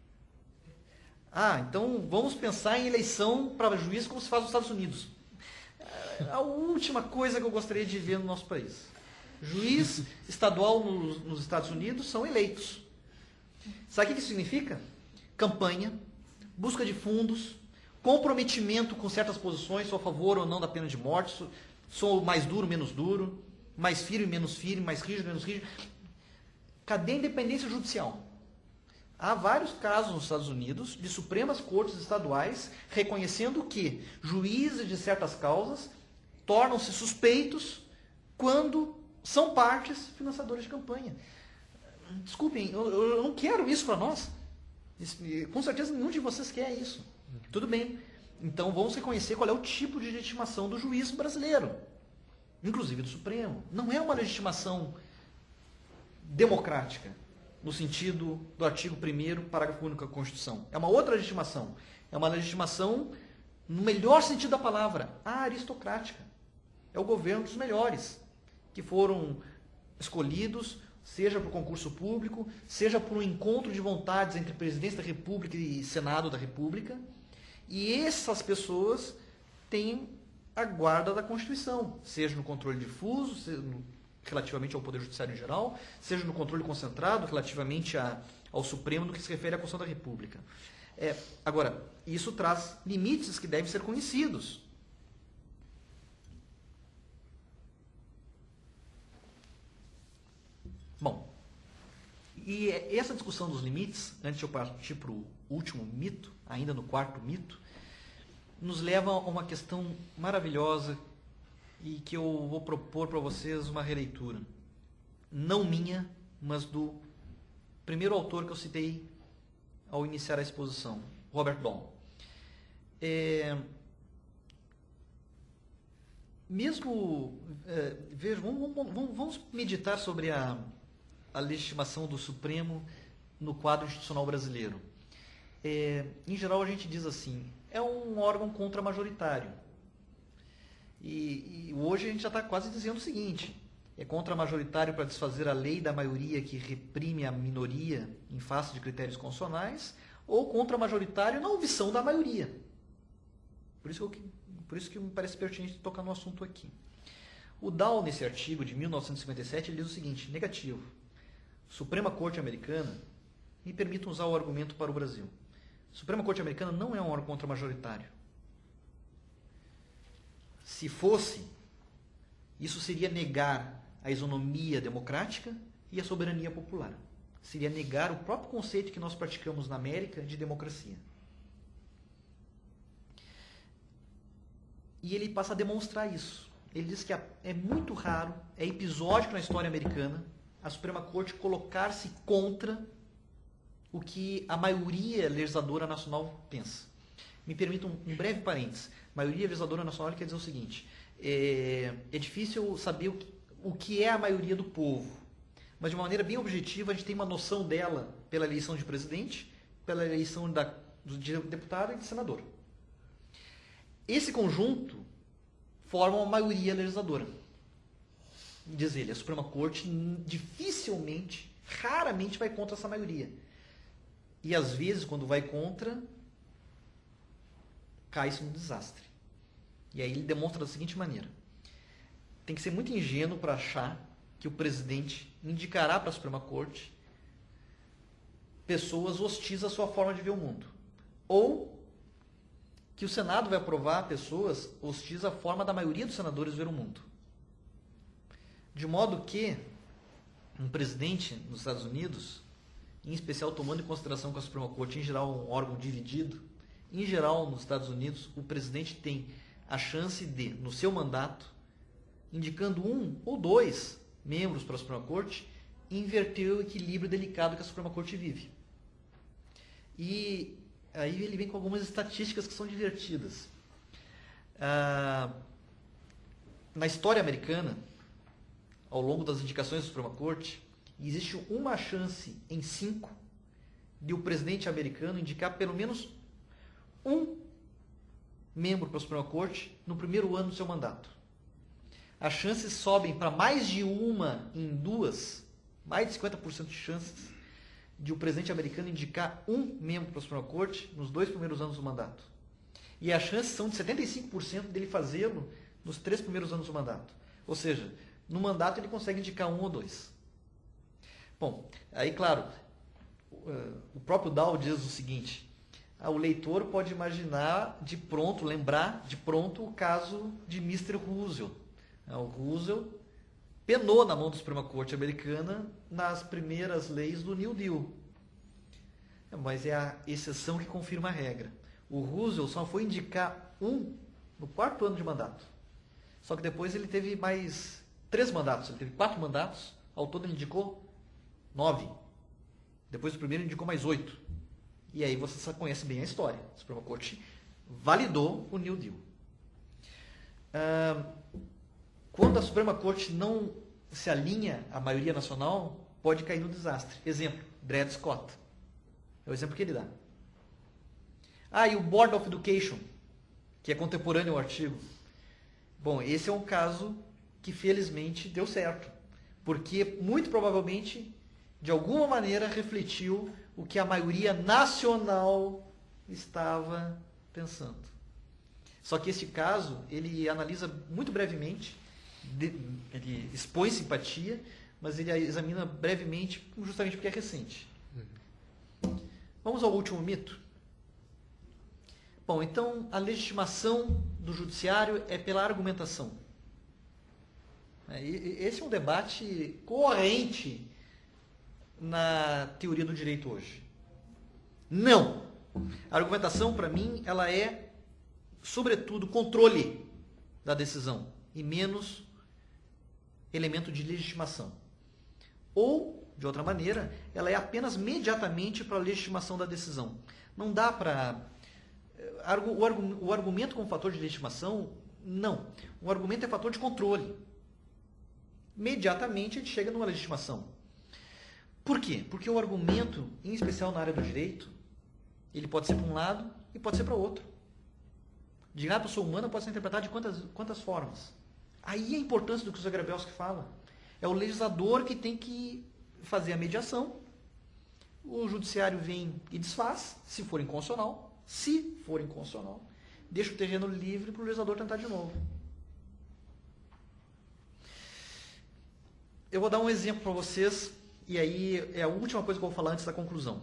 Ah, então vamos pensar em eleição para juiz como se faz nos Estados Unidos. A última coisa que eu gostaria de ver no nosso país. Juiz estadual nos, nos Estados Unidos são eleitos. Sabe o que isso significa? Campanha, busca de fundos, comprometimento com certas posições, sou a favor ou não da pena de morte, sou, sou mais duro, menos duro, mais firme, menos firme, mais rígido, menos rígido. Cadê a independência judicial? Há vários casos nos Estados Unidos de Supremas Cortes estaduais reconhecendo que juízes de certas causas tornam-se suspeitos quando são partes financiadoras de campanha. Desculpem, eu, eu não quero isso para nós. Com certeza nenhum de vocês quer isso. Tudo bem. Então vamos reconhecer qual é o tipo de legitimação do juiz brasileiro, inclusive do Supremo. Não é uma legitimação democrática, no sentido do artigo primeiro, parágrafo único da Constituição. É uma outra legitimação. É uma legitimação, no melhor sentido da palavra, aristocrática. É o governo dos melhores, que foram escolhidos, seja por concurso público, seja por um encontro de vontades entre Presidência da República e Senado da República. E essas pessoas têm a guarda da Constituição, seja no controle difuso, seja no relativamente ao Poder Judiciário em geral, seja no controle concentrado, relativamente a, ao Supremo, no que se refere à Constituição da República. É, agora, isso traz limites que devem ser conhecidos. Bom, e essa discussão dos limites, antes de eu partir para o último mito, ainda no quarto mito, nos leva a uma questão maravilhosa e que eu vou propor para vocês uma releitura. Não minha, mas do primeiro autor que eu citei ao iniciar a exposição, Robert Dahl. É, mesmo, é, veja, vamos, vamos, vamos meditar sobre a, a legitimação do Supremo no quadro institucional brasileiro. É, em geral, a gente diz assim, é um órgão contra-majoritário. E, e hoje a gente já está quase dizendo o seguinte, é contra-majoritário para desfazer a lei da maioria que reprime a minoria em face de critérios constitucionais, ou contra-majoritário na omissão da maioria. Por isso, que, por isso que me parece pertinente tocar no assunto aqui. O Dahl, nesse artigo de mil novecentos e cinquenta e sete, ele diz o seguinte, negativo, Suprema Corte Americana, me permitam usar o argumento para o Brasil. Suprema Corte Americana não é um órgão contra-majoritário. Se fosse, isso seria negar a isonomia democrática e a soberania popular. Seria negar o próprio conceito que nós praticamos na América de democracia. E ele passa a demonstrar isso. Ele diz que é muito raro, é episódico na história americana, a Suprema Corte colocar-se contra o que a maioria legisladora nacional pensa. Me permita um, um breve parênteses. Maioria legisladora nacional quer dizer o seguinte, é, é difícil saber o que, o que é a maioria do povo, mas de uma maneira bem objetiva a gente tem uma noção dela pela eleição de presidente, pela eleição da, de deputado e de senador. Esse conjunto forma uma maioria legisladora. Diz ele, a Suprema Corte dificilmente, raramente vai contra essa maioria. E às vezes, quando vai contra, cai-se no desastre. E aí ele demonstra da seguinte maneira. Tem que ser muito ingênuo para achar que o presidente indicará para a Suprema Corte pessoas hostis à sua forma de ver o mundo. Ou que o Senado vai aprovar pessoas hostis à forma da maioria dos senadores ver o mundo. De modo que um presidente nos Estados Unidos, em especial tomando em consideração que a Suprema Corte, em geral, é um órgão dividido, em geral, nos Estados Unidos, o presidente tem a chance de, no seu mandato, indicando um ou dois membros para a Suprema Corte, inverter o equilíbrio delicado que a Suprema Corte vive. E aí ele vem com algumas estatísticas que são divertidas. Ah, na história americana, ao longo das indicações da Suprema Corte, existe uma chance em cinco de o presidente americano indicar pelo menos um membro para a Suprema Corte no primeiro ano do seu mandato. As chances sobem para mais de uma em duas, mais de cinquenta por cento de chances de o presidente americano indicar um membro para a Suprema Corte nos dois primeiros anos do mandato. E as chances são de setenta e cinco por cento dele fazê-lo nos três primeiros anos do mandato. Ou seja, no mandato ele consegue indicar um ou dois. Bom, aí claro, o próprio Dow diz o seguinte, o leitor pode imaginar de pronto, lembrar de pronto o caso de mister Roosevelt. O Roosevelt penou na mão da Suprema Corte americana nas primeiras leis do New Deal. Mas é a exceção que confirma a regra. O Roosevelt só foi indicar um no quarto ano de mandato. Só que depois ele teve mais três mandatos. Ele teve quatro mandatos. Ao todo ele indicou nove. Depois do primeiro ele indicou mais oito. E aí você conhece bem a história. A Suprema Corte validou o New Deal. Ah, quando a Suprema Corte não se alinha à maioria nacional, pode cair no desastre. Exemplo, Dred Scott. É o exemplo que ele dá. Ah, e o Board of Education, que é contemporâneo ao artigo. Bom, esse é um caso que felizmente deu certo. Porque muito provavelmente, de alguma maneira, refletiu o que a maioria nacional estava pensando. Só que esse caso, ele analisa muito brevemente, ele expõe simpatia, mas ele examina brevemente, justamente porque é recente. Uhum. Vamos ao último mito. Bom, então a legitimação do judiciário é pela argumentação. Esse é um debate corrente na teoria do direito hoje. Não! A argumentação, para mim, ela é, sobretudo, controle da decisão e menos elemento de legitimação. Ou, de outra maneira, ela é apenas mediatamente para a legitimação da decisão. Não dá para... O argumento como fator de legitimação, não. O argumento é fator de controle. Imediatamente a gente chega numa legitimação. Por quê? Porque o argumento, em especial na área do direito, ele pode ser para um lado e pode ser para o outro. Direito à pessoa humana pode ser interpretado de quantas, quantas formas. Aí a importância do que o Zagrebelsky fala. É o legislador que tem que fazer a mediação. O judiciário vem e desfaz, se for inconstitucional. Se for inconstitucional, deixa o terreno livre para o legislador tentar de novo. Eu vou dar um exemplo para vocês, e aí é a última coisa que eu vou falar antes da conclusão.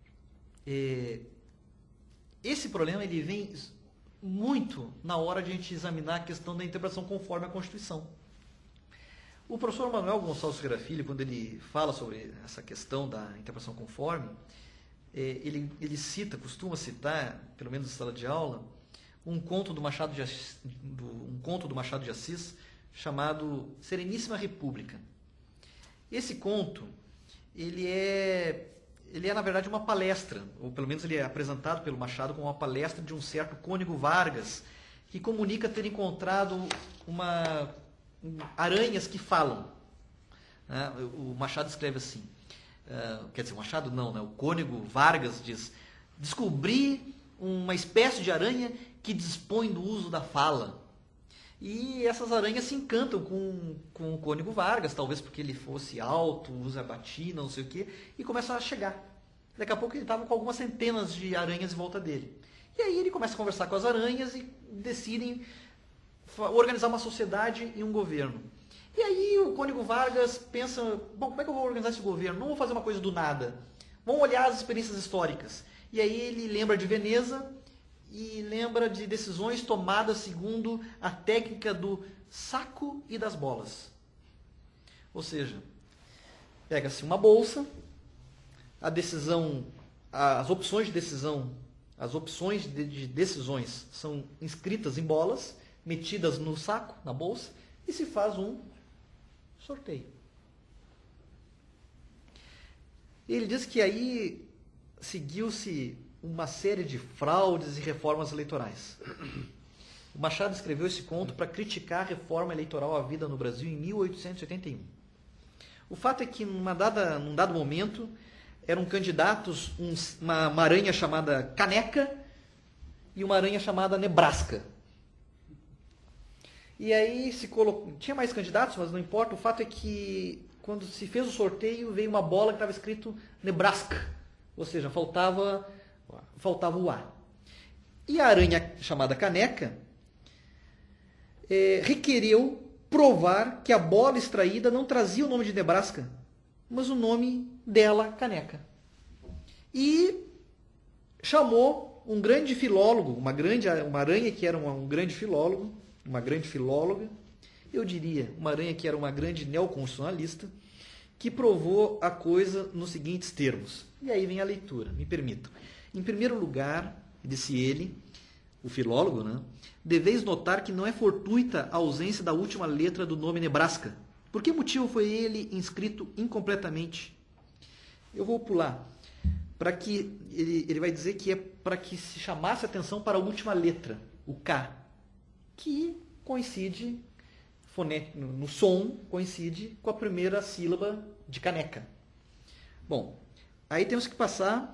Esse problema ele vem muito na hora de a gente examinar a questão da interpretação conforme a Constituição. O professor Manuel Gonçalves Ferreira Filho, quando ele fala sobre essa questão da interpretação conforme, ele, ele cita, costuma citar, pelo menos na sala de aula, um conto do Machado de Assis, do, um conto do Machado de Assis chamado Sereníssima República. Esse conto, ele é, ele é, na verdade, uma palestra, ou pelo menos ele é apresentado pelo Machado como uma palestra de um certo Cônego Vargas, que comunica ter encontrado uma, um, aranhas que falam. Né? O Machado escreve assim, uh, quer dizer, o Machado não, né? O Cônego Vargas diz, descobri uma espécie de aranha que dispõe do uso da fala. E essas aranhas se encantam com, com o Cônego Vargas, talvez porque ele fosse alto, usa batina, não sei o quê, e começam a chegar. Daqui a pouco ele estava com algumas centenas de aranhas em volta dele. E aí ele começa a conversar com as aranhas e decidem organizar uma sociedade e um governo. E aí o Cônego Vargas pensa, bom, como é que eu vou organizar esse governo? Não vou fazer uma coisa do nada. Vamos olhar as experiências históricas. E aí ele lembra de Veneza e lembra de decisões tomadas segundo a técnica do saco e das bolas. Ou seja, pega-se uma bolsa, a decisão, as opções de decisão, as opções de, de decisões são inscritas em bolas, metidas no saco, na bolsa, e se faz um sorteio. Ele diz que aí seguiu-se uma série de fraudes e reformas eleitorais. O Machado escreveu esse conto para criticar a reforma eleitoral à vida no Brasil em mil oitocentos e oitenta e um. O fato é que, numa dada, num dado momento, eram candidatos um, uma, uma aranha chamada Caneca e uma aranha chamada Nebraska. E aí se colocou... Tinha mais candidatos, mas não importa. O fato é que, quando se fez o sorteio, veio uma bola que estava escrito Nebraska. Ou seja, faltava... faltava o A. E a aranha chamada Caneca é, requereu provar que a bola extraída não trazia o nome de Nebraska, mas o nome dela, Caneca. E chamou um grande filólogo, uma, grande, uma aranha que era um, um grande filólogo, uma grande filóloga, eu diria, uma aranha que era uma grande neoconstitucionalista, que provou a coisa nos seguintes termos. E aí vem a leitura, me permitam. Em primeiro lugar, disse ele, o filólogo, né, deveis notar que não é fortuita a ausência da última letra do nome Nebraska. Por que motivo foi ele inscrito incompletamente? Eu vou pular. Para que ele, ele vai dizer que é para que se chamasse atenção para a última letra, o K, que coincide fonético, no som, coincide com a primeira sílaba de caneca. Bom, aí temos que passar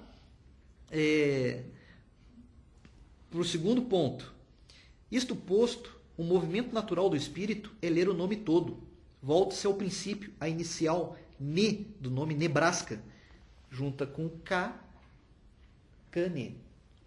É, para o segundo ponto. Isto posto, o movimento natural do espírito é ler o nome todo. Volta-se ao princípio, a inicial ne do nome Nebraska, junta com K, cane.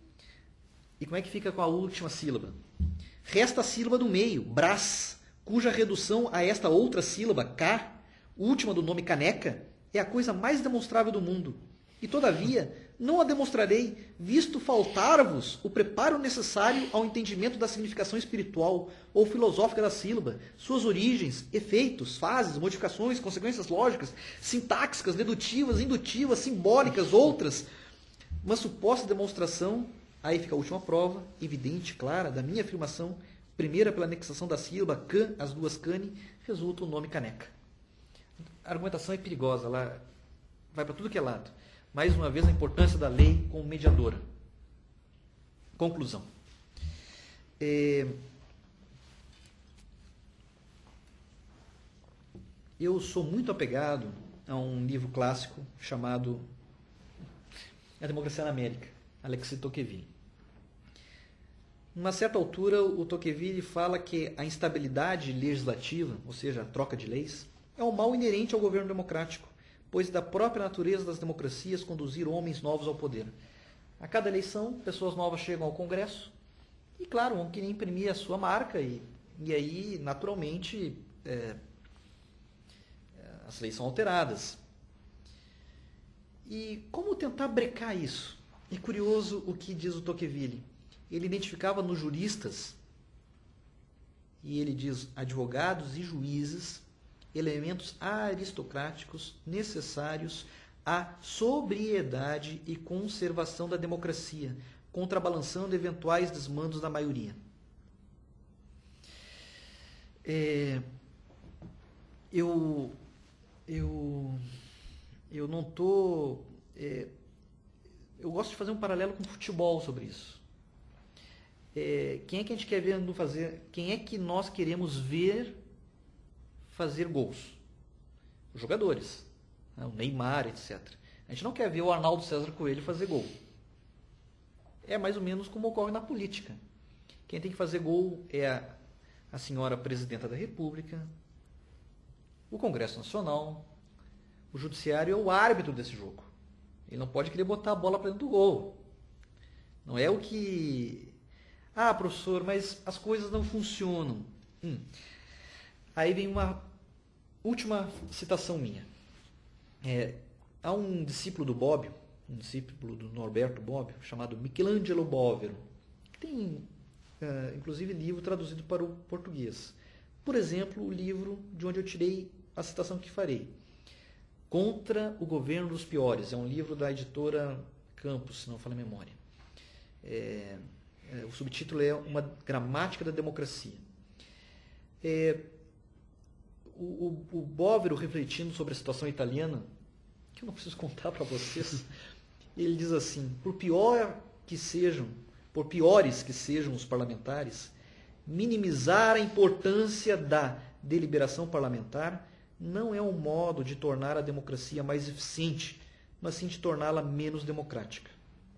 E como é que fica com a última sílaba? Resta a sílaba do meio, bras, cuja redução a esta outra sílaba, K, última do nome caneca, é a coisa mais demonstrável do mundo. E, todavia, não a demonstrarei, visto faltar-vos o preparo necessário ao entendimento da significação espiritual ou filosófica da sílaba, suas origens, efeitos, fases, modificações, consequências lógicas, sintáxicas, dedutivas, indutivas, simbólicas, outras. Uma suposta demonstração, aí fica a última prova, evidente, clara, da minha afirmação, primeira pela anexação da sílaba, can, as duas cane, resulta o nome caneca. A argumentação é perigosa, ela vai para tudo que é lado. Mais uma vez, a importância da lei como mediadora. Conclusão. É... Eu sou muito apegado a um livro clássico chamado A Democracia na América, Alexis Tocqueville. Numa certa altura, o Tocqueville fala que a instabilidade legislativa, ou seja, a troca de leis, é um mal inerente ao governo democrático, pois da própria natureza das democracias conduzir homens novos ao poder. A cada eleição, pessoas novas chegam ao Congresso e, claro, vão querer imprimir a sua marca e, e aí, naturalmente, é, as leis são alteradas. E como tentar brecar isso? É curioso o que diz o Tocqueville. Ele identificava nos juristas, e ele diz advogados e juízes, elementos aristocráticos necessários à sobriedade e conservação da democracia, contrabalançando eventuais desmandos da maioria. É, eu, eu, eu não estou é, eu gosto de fazer um paralelo com o futebol sobre isso. É, quem é que a gente quer ver fazer? Quem é que nós queremos ver fazer gols? Os jogadores, né? O Neymar, etcétera. A gente não quer ver o Arnaldo César Coelho fazer gol. É mais ou menos como ocorre na política. Quem tem que fazer gol é a, a senhora presidenta da República, o Congresso Nacional, o Judiciário é o árbitro desse jogo. Ele não pode querer botar a bola para dentro do gol. Não é o que... Ah, professor, mas as coisas não funcionam. Hum. Aí vem uma última citação minha. É, há um discípulo do Bobbio, um discípulo do Norberto Bobbio, chamado Michelangelo Bovero, que tem, uh, inclusive, livro traduzido para o português. Por exemplo, o livro de onde eu tirei a citação que farei. Contra o Governo dos Piores. É um livro da editora Campos, se não me falha a memória. É, é, o subtítulo é Uma Gramática da Democracia. É, o, o, o Bovero, refletindo sobre a situação italiana, que eu não preciso contar para vocês, ele diz assim: por pior que sejam, por piores que sejam os parlamentares, minimizar a importância da deliberação parlamentar não é um modo de tornar a democracia mais eficiente, mas sim de torná-la menos democrática.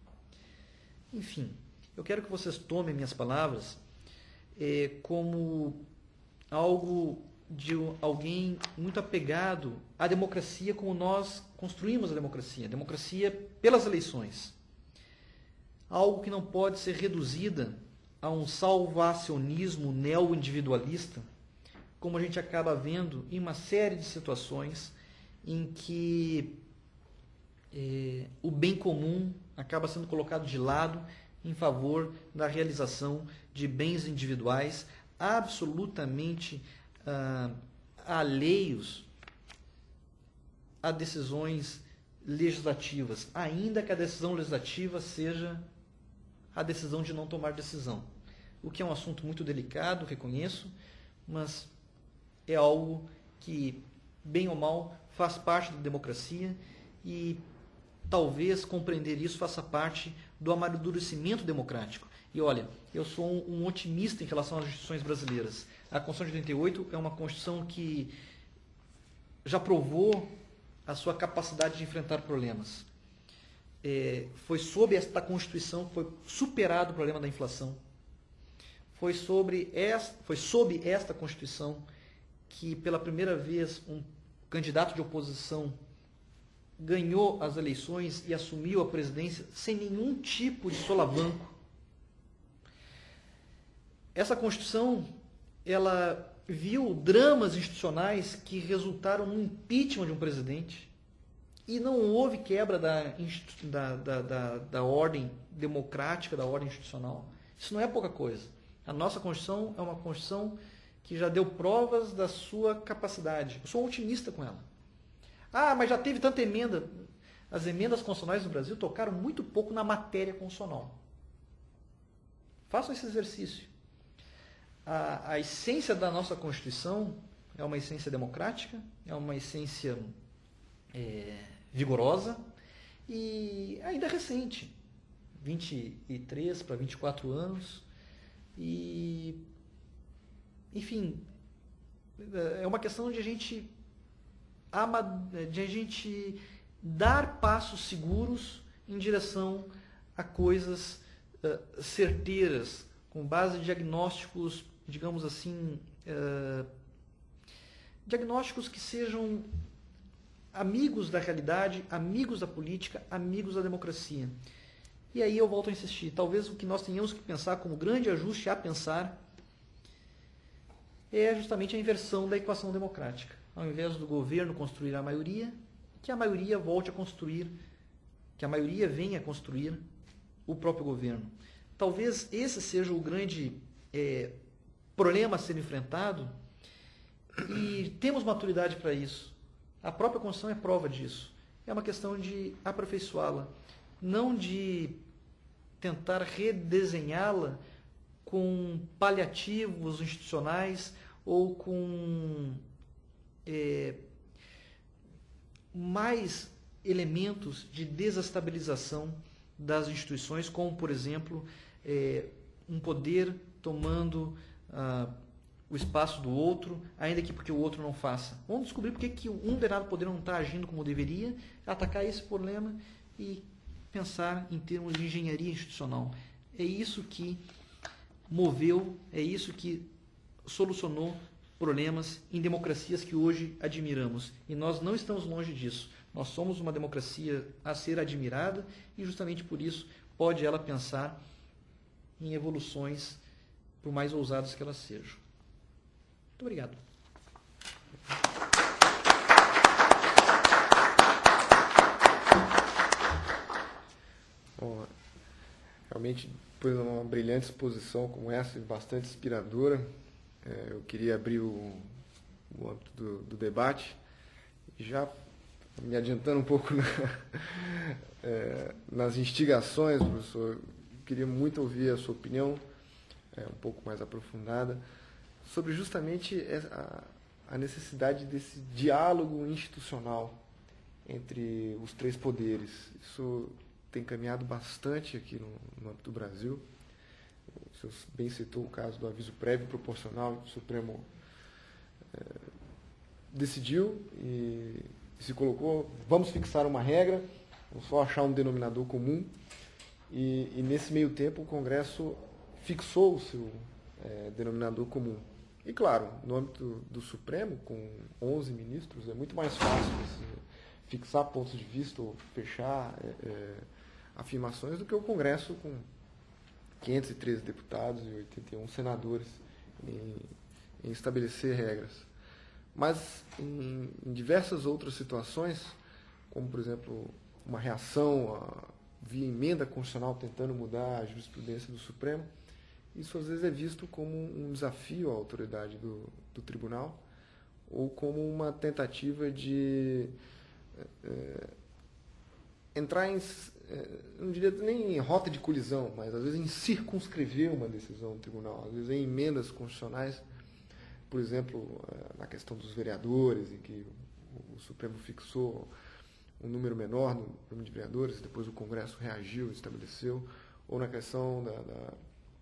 Enfim, eu quero que vocês tomem minhas palavras é, como algo de alguém muito apegado à democracia como nós construímos a democracia, a democracia pelas eleições. Algo que não pode ser reduzida a um salvacionismo neo-individualista, como a gente acaba vendo em uma série de situações em que eh, o bem comum acaba sendo colocado de lado em favor da realização de bens individuais absolutamente ah, alheios a decisões legislativas, ainda que a decisão legislativa seja a decisão de não tomar decisão. O que é um assunto muito delicado, reconheço, mas é algo que, bem ou mal, faz parte da democracia e talvez compreender isso faça parte do amadurecimento democrático. E olha, eu sou um, um otimista em relação às instituições brasileiras. A Constituição de oitenta e oito é uma Constituição que já provou a sua capacidade de enfrentar problemas. É, foi sob esta Constituição que foi superado o problema da inflação. Foi, sobre esta, foi sob esta Constituição que, pela primeira vez, um candidato de oposição ganhou as eleições e assumiu a presidência sem nenhum tipo de solavanco. Essa Constituição, ela viu dramas institucionais que resultaram no impeachment de um presidente e não houve quebra da, da, da, da, da ordem democrática, da ordem institucional. Isso não é pouca coisa. A nossa Constituição é uma Constituição que já deu provas da sua capacidade. Eu sou otimista com ela. Ah, mas já teve tanta emenda. As emendas constitucionais no Brasil tocaram muito pouco na matéria constitucional. Façam esse exercício. A, a essência da nossa Constituição é uma essência democrática, é uma essência é, vigorosa e ainda recente. vinte e três para vinte e quatro anos. E, enfim, é uma questão de a gente, de a gente dar passos seguros em direção a coisas uh, certeiras, com base em diagnósticos, digamos assim, uh, diagnósticos que sejam amigos da realidade, amigos da política, amigos da democracia. E aí eu volto a insistir, talvez o que nós tenhamos que pensar como grande ajuste a pensar é justamente a inversão da equação democrática. Ao invés do governo construir a maioria, que a maioria volte a construir, que a maioria venha a construir o próprio governo. Talvez esse seja o grande é, problema a ser enfrentado e temos maturidade para isso. A própria Constituição é prova disso. É uma questão de aperfeiçoá-la, não de tentar redesenhá-la com paliativos institucionais ou com é, mais elementos de desestabilização das instituições, como, por exemplo, é, um poder tomando ah, o espaço do outro, ainda que porque o outro não faça. Vamos descobrir porque que um determinado poder não está agindo como deveria, atacar esse problema e pensar em termos de engenharia institucional. É isso que moveu, é isso que solucionou problemas em democracias que hoje admiramos. E nós não estamos longe disso. Nós somos uma democracia a ser admirada e justamente por isso pode ela pensar em evoluções, por mais ousadas que elas sejam. Muito obrigado. Bom, realmente, depois de uma brilhante exposição como essa, bastante inspiradora, é, eu queria abrir o, o âmbito do, do debate e já me adiantando um pouco na, é, nas instigações, professor, eu queria muito ouvir a sua opinião, é, um pouco mais aprofundada, sobre justamente a, a necessidade desse diálogo institucional entre os três poderes. Isso tem caminhado bastante aqui no, no âmbito do Brasil. O senhor bem citou o caso do aviso prévio proporcional, que o Supremo é, decidiu e, e se colocou, vamos fixar uma regra, vamos só achar um denominador comum, e, e nesse meio tempo o Congresso fixou o seu é, denominador comum. E claro, no âmbito do, do Supremo, com onze ministros, é muito mais fácil você fixar pontos de vista ou fechar é, é, afirmações do que o Congresso com quinhentos e treze deputados e oitenta e um senadores em, em estabelecer regras. Mas em, em diversas outras situações, como por exemplo uma reação a, via emenda constitucional tentando mudar a jurisprudência do Supremo, isso às vezes é visto como um desafio à autoridade do, do tribunal ou como uma tentativa de é, entrar em, não diria nem em rota de colisão, mas às vezes em circunscrever uma decisão do tribunal, às vezes em emendas constitucionais, por exemplo, na questão dos vereadores, em que o Supremo fixou um número menor no número de vereadores, depois o Congresso reagiu e estabeleceu, ou na questão da, da,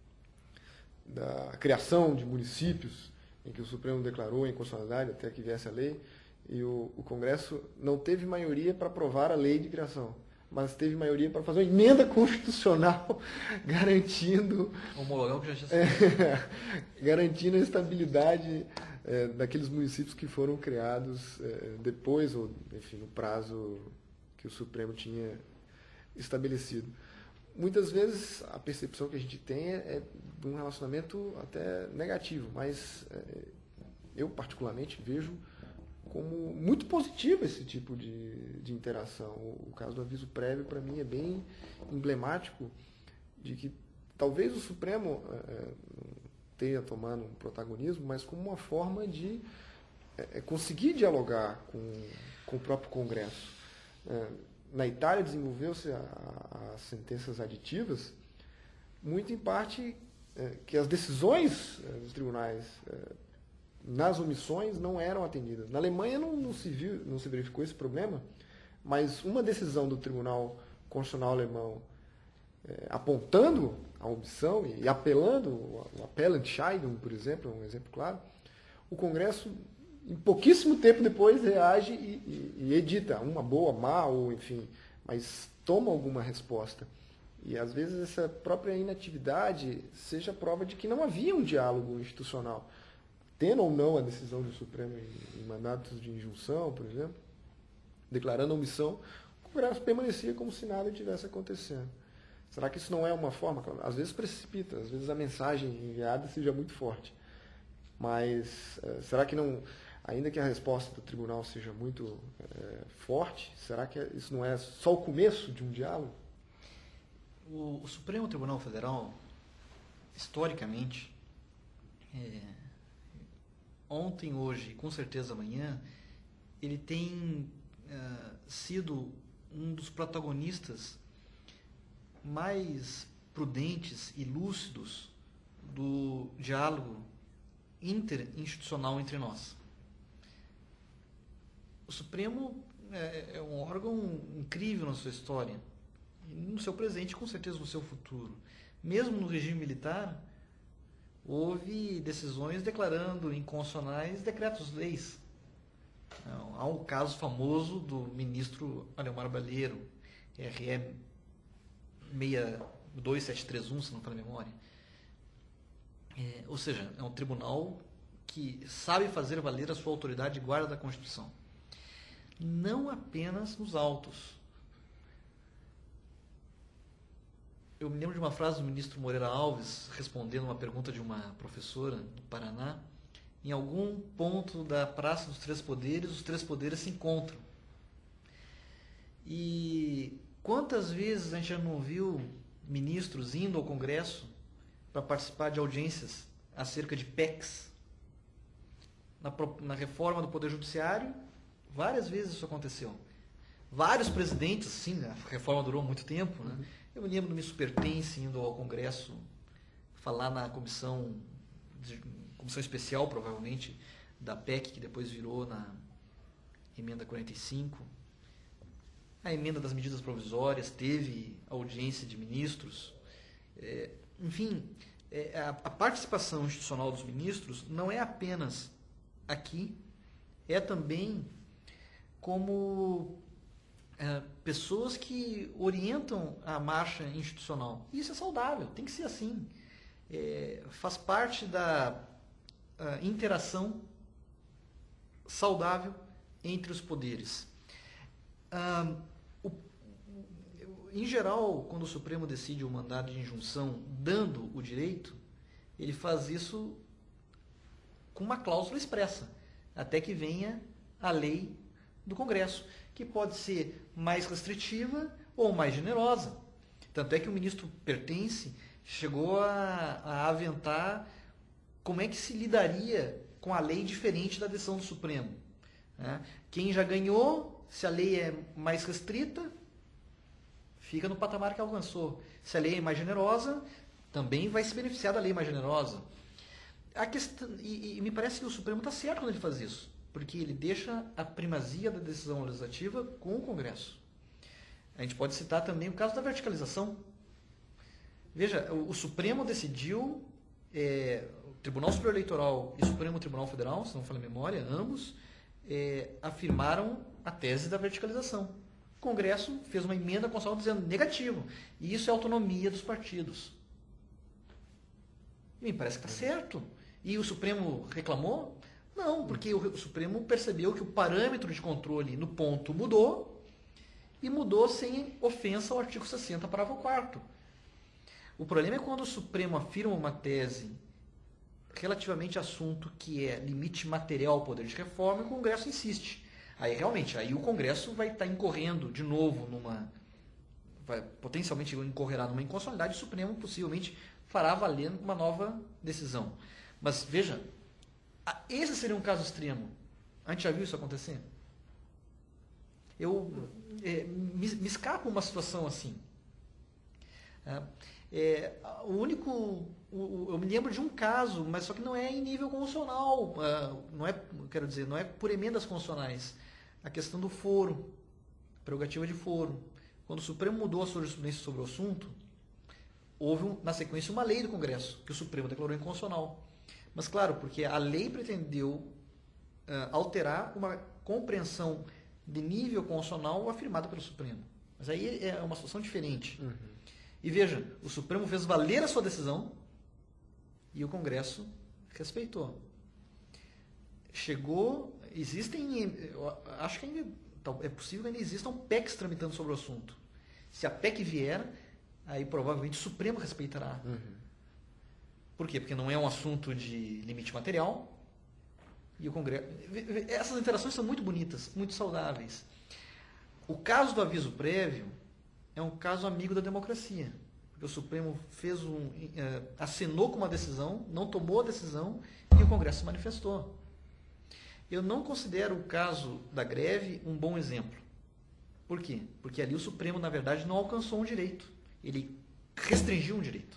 da criação de municípios, em que o Supremo declarou a inconstitucionalidade até que viesse a lei, e o, o Congresso não teve maioria para aprovar a lei de criação, mas teve maioria para fazer uma emenda constitucional garantindo homologão que já tinha é, garantindo a estabilidade é, daqueles municípios que foram criados é, depois, ou enfim, no prazo que o Supremo tinha estabelecido. Muitas vezes a percepção que a gente tem é, é de um relacionamento até negativo, mas é, eu particularmente vejo como muito positivo esse tipo de, de interação. O, o caso do aviso prévio, para mim, é bem emblemático de que talvez o Supremo é, tenha tomado um protagonismo, mas como uma forma de é, conseguir dialogar com, com o próprio Congresso. É, na Itália desenvolveu-se as sentenças aditivas, muito em parte é, que as decisões é, dos tribunais é, nas omissões não eram atendidas. Na Alemanha não, não, se viu, não se verificou esse problema, mas uma decisão do Tribunal Constitucional Alemão é, apontando a omissão e, e apelando, o Appellentscheidung, por exemplo, é um exemplo claro, o Congresso, em pouquíssimo tempo depois, reage e, e, e edita uma boa, má, ou enfim, mas toma alguma resposta. E às vezes essa própria inatividade seja prova de que não havia um diálogo institucional. Tendo ou não a decisão do Supremo em, em mandatos de injunção, por exemplo, declarando a omissão, o Congresso permanecia como se nada tivesse acontecendo. Será que isso não é uma forma? Às vezes precipita, às vezes a mensagem enviada seja muito forte. Mas é, será que não, ainda que a resposta do tribunal seja muito é, forte, será que isso não é só o começo de um diálogo? O, o Supremo Tribunal Federal, historicamente, é, ontem, hoje e com certeza amanhã, ele tem uh, sido um dos protagonistas mais prudentes e lúcidos do diálogo interinstitucional entre nós. O Supremo é, é um órgão incrível na sua história. no seu presente e com certeza no seu futuro. Mesmo no regime militar, houve decisões declarando inconstitucionais decretos-leis. Há um caso famoso do ministro Aleomar Balheiro, R E seis dois sete três um, se não for a memória. É, ou seja, é um tribunal que sabe fazer valer a sua autoridade de guarda da Constituição. Não apenas nos autos. Eu me lembro de uma frase do ministro Moreira Alves, respondendo uma pergunta de uma professora do Paraná. Em algum ponto da Praça dos Três Poderes, os três poderes se encontram. E quantas vezes a gente já não viu ministros indo ao Congresso para participar de audiências acerca de P E Cs? Na, na reforma do Poder Judiciário, várias vezes isso aconteceu. Vários presidentes, sim, a reforma durou muito tempo, né? Eu me lembro do ministro Pertence indo ao Congresso falar na comissão, de, comissão especial, provavelmente, da P E C, que depois virou na emenda quarenta e cinco. A emenda das medidas provisórias teve audiência de ministros. É, enfim, é, a, a participação institucional dos ministros não é apenas aqui, é também como é, pessoas que orientam a marcha institucional. E isso é saudável, tem que ser assim. É, faz parte da interação saudável entre os poderes. Ah, o, em geral, quando o Supremo decide um mandado de injunção dando o direito, ele faz isso com uma cláusula expressa, até que venha a lei do Congresso, que pode ser mais restritiva ou mais generosa. Tanto é que o ministro Pertence chegou a, a aventar como é que se lidaria com a lei diferente da decisão do Supremo. Né? Quem já ganhou, se a lei é mais restrita, fica no patamar que alcançou. Se a lei é mais generosa, também vai se beneficiar da lei mais generosa. A questão, e, e me parece que o Supremo está certo quando ele faz isso, porque ele deixa a primazia da decisão legislativa com o Congresso. A gente pode citar também o caso da verticalização. Veja, o, o Supremo decidiu, é, o Tribunal Superior Eleitoral e o Supremo Tribunal Federal, se não me falha a memória, ambos é, afirmaram a tese da verticalização. O Congresso fez uma emenda constitucional dizendo negativo. E isso é autonomia dos partidos. E me parece que está certo. E o Supremo reclamou? Não, porque o Supremo percebeu que o parâmetro de controle no ponto mudou e mudou sem ofensa ao artigo sessenta, parágrafo quarto. O problema é quando o Supremo afirma uma tese relativamente a assunto que é limite material ao poder de reforma e o Congresso insiste. Aí realmente, aí o Congresso vai estar incorrendo de novo numa, vai potencialmente incorrerá numa inconstitucionalidade, o Supremo possivelmente fará valer uma nova decisão. Mas veja, esse seria um caso extremo. A gente já viu isso acontecer? Eu é, me, me escapa uma situação assim. É, é, o único, o, eu me lembro de um caso, mas só que não é em nível constitucional, não é, quero dizer, não é por emendas constitucionais. A questão do foro, prerrogativa de foro. Quando o Supremo mudou a sua jurisprudência sobre o assunto, houve, um, na sequência, uma lei do Congresso, que o Supremo declarou inconstitucional. Mas, claro, porque a lei pretendeu uh, alterar uma compreensão de nível constitucional afirmada pelo Supremo. Mas aí é uma situação diferente. Uhum. E veja, o Supremo fez valer a sua decisão e o Congresso respeitou. Chegou, existem, acho que ainda é possível que ainda existam P E Cs tramitando sobre o assunto. Se a P E C vier, aí provavelmente o Supremo respeitará. Uhum. Por quê? Porque não é um assunto de limite material e o Congresso... Essas interações são muito bonitas, muito saudáveis. O caso do aviso prévio é um caso amigo da democracia. Porque o Supremo fez um, uh, acenou com uma decisão, não tomou a decisão e o Congresso se manifestou. Eu não considero o caso da greve um bom exemplo. Por quê? Porque ali o Supremo, na verdade, não alcançou um direito. Ele restringiu um direito.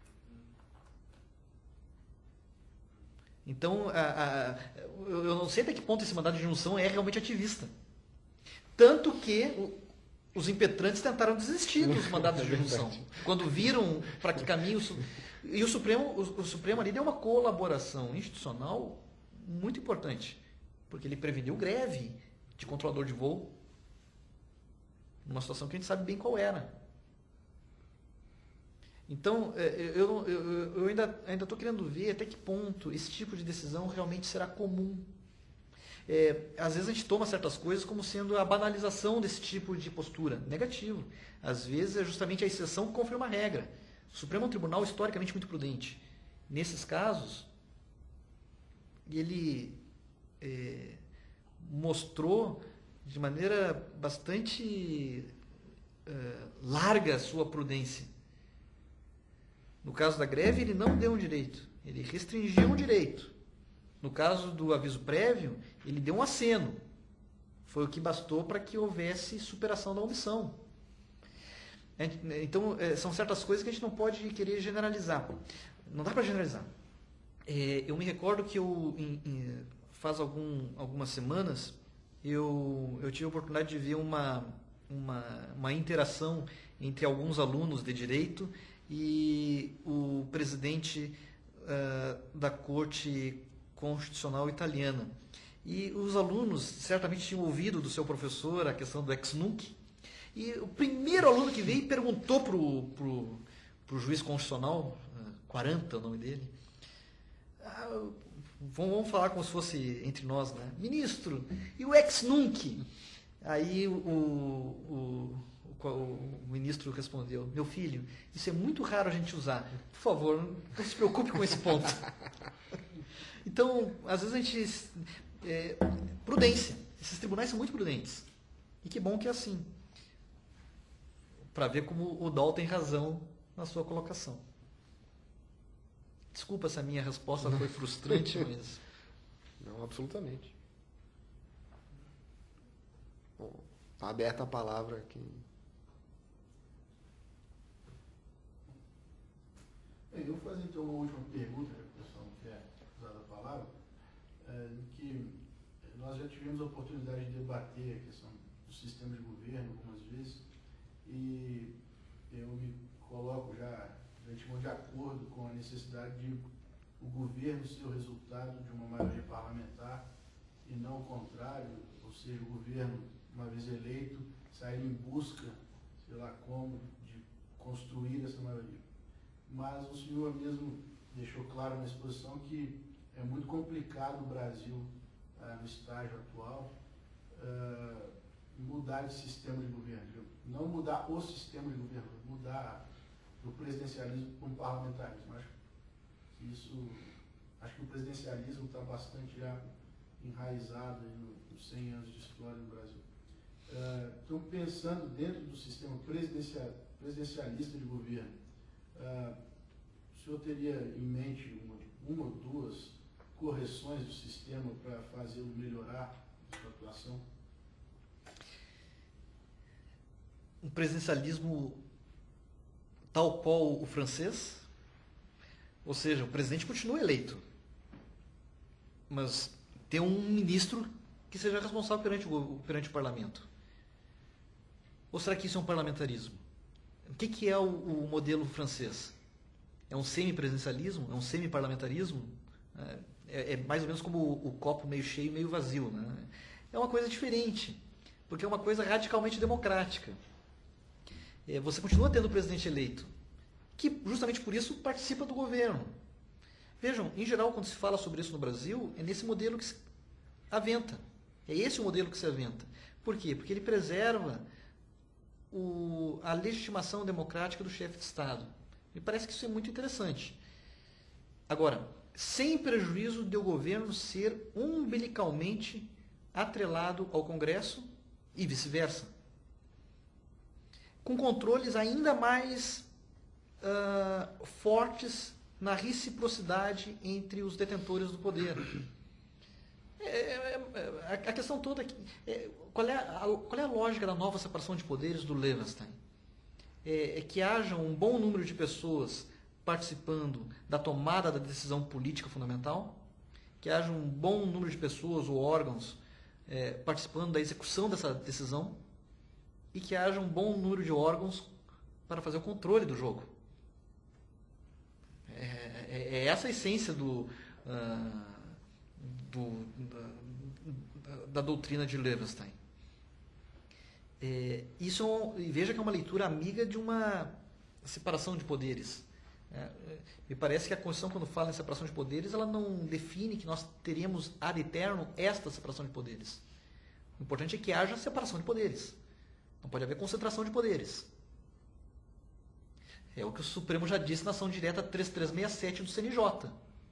Então, a, a, eu não sei até que ponto esse mandado de injunção é realmente ativista. Tanto que os impetrantes tentaram desistir dos mandados de junção. Quando viram para que caminho... E o Supremo, o, o Supremo ali deu uma colaboração institucional muito importante, porque ele preveniu greve de controlador de voo, numa situação que a gente sabe bem qual era. Então, eu, eu, eu ainda ainda estou querendo ver até que ponto esse tipo de decisão realmente será comum. É, às vezes a gente toma certas coisas como sendo a banalização desse tipo de postura. Negativo. Às vezes é justamente a exceção que confirma a regra. O Supremo é um tribunal historicamente muito prudente. Nesses casos, ele é, mostrou de maneira bastante é, larga a sua prudência. No caso da greve, ele não deu um direito, ele restringiu um direito. No caso do aviso prévio, ele deu um aceno. Foi o que bastou para que houvesse superação da omissão. Então, são certas coisas que a gente não pode querer generalizar. Não dá para generalizar. Eu me recordo que eu, faz algum, algumas semanas, eu, eu tive a oportunidade de ver uma, uma, uma interação entre alguns alunos de direito e o presidente uh, da Corte Constitucional Italiana. E os alunos certamente tinham ouvido do seu professor a questão do ex nunc. E o primeiro aluno que veio e perguntou para o juiz constitucional, quarenta é o nome dele, ah, vamos falar como se fosse entre nós, né? Ministro, e o ex nunc? Aí o, o, o, o ministro respondeu, meu filho, isso é muito raro a gente usar. Por favor, não se preocupe com esse ponto. Então, às vezes a gente... É, prudência. Esses tribunais são muito prudentes. E que bom que é assim. Para ver como o Dol tem razão na sua colocação. Desculpa se a minha resposta foi frustrante, mas... Não, absolutamente. Bom, está aberta a palavra aqui. Bem, eu vou fazer então uma última pergunta, que o pessoal não quer usar a palavra, é, que nós já tivemos a oportunidade de debater a questão do sistema de governo algumas vezes, e eu me coloco já de acordo com a necessidade de o governo ser o resultado de uma maioria parlamentar e não o contrário, ou seja, o governo, uma vez eleito, sair em busca, sei lá como, de construir essa maioria. Mas o senhor mesmo deixou claro na exposição que é muito complicado o Brasil, ah, no estágio atual, ah, mudar de sistema de governo. Não mudar o sistema de governo, mudar do presidencialismo para o parlamentarismo. Acho que isso, acho que o presidencialismo está bastante já enraizado aí nos cem anos de história no Brasil. Uh, então, pensando dentro do sistema presidencial, presidencialista de governo, uh, o senhor teria em mente uma, uma ou duas correções do sistema para fazê-lo melhorar a sua atuação? Um presidencialismo tal qual o francês, ou seja, o presidente continua eleito, mas tem um ministro que seja responsável perante o, perante o parlamento. Ou será que isso é um parlamentarismo? O que, que é o, o modelo francês? É um semi-presidencialismo? É um semi-parlamentarismo? É, é mais ou menos como o, o copo meio cheio, meio vazio, né? É uma coisa diferente, porque é uma coisa radicalmente democrática. É, você continua tendo o presidente eleito, que justamente por isso participa do governo. Vejam, em geral, quando se fala sobre isso no Brasil, é nesse modelo que se aventa. É esse o modelo que se aventa. Por quê? Porque ele preserva o, a legitimação democrática do chefe de Estado. Me parece que isso é muito interessante. Agora, sem prejuízo de o governo ser umbilicalmente atrelado ao Congresso e vice-versa. Com controles ainda mais uh, fortes na reciprocidade entre os detentores do poder. É, é, é, a questão toda aqui, é, qual, é a, qual é a lógica da nova separação de poderes do Levenstein? É, é que haja um bom número de pessoas participando da tomada da decisão política fundamental, que haja um bom número de pessoas ou órgãos é, participando da execução dessa decisão, e que haja um bom número de órgãos para fazer o controle do jogo. É, é, é essa a essência do, uh, do, da, da doutrina de Levenstein. É, isso, e veja que é uma leitura amiga de uma separação de poderes. É, me parece que a Constituição, quando fala em separação de poderes, ela não define que nós teremos ad eterno esta separação de poderes. O importante é que haja separação de poderes. Não pode haver concentração de poderes. É o que o Supremo já disse na ação direta três mil trezentos e sessenta e sete do C N J.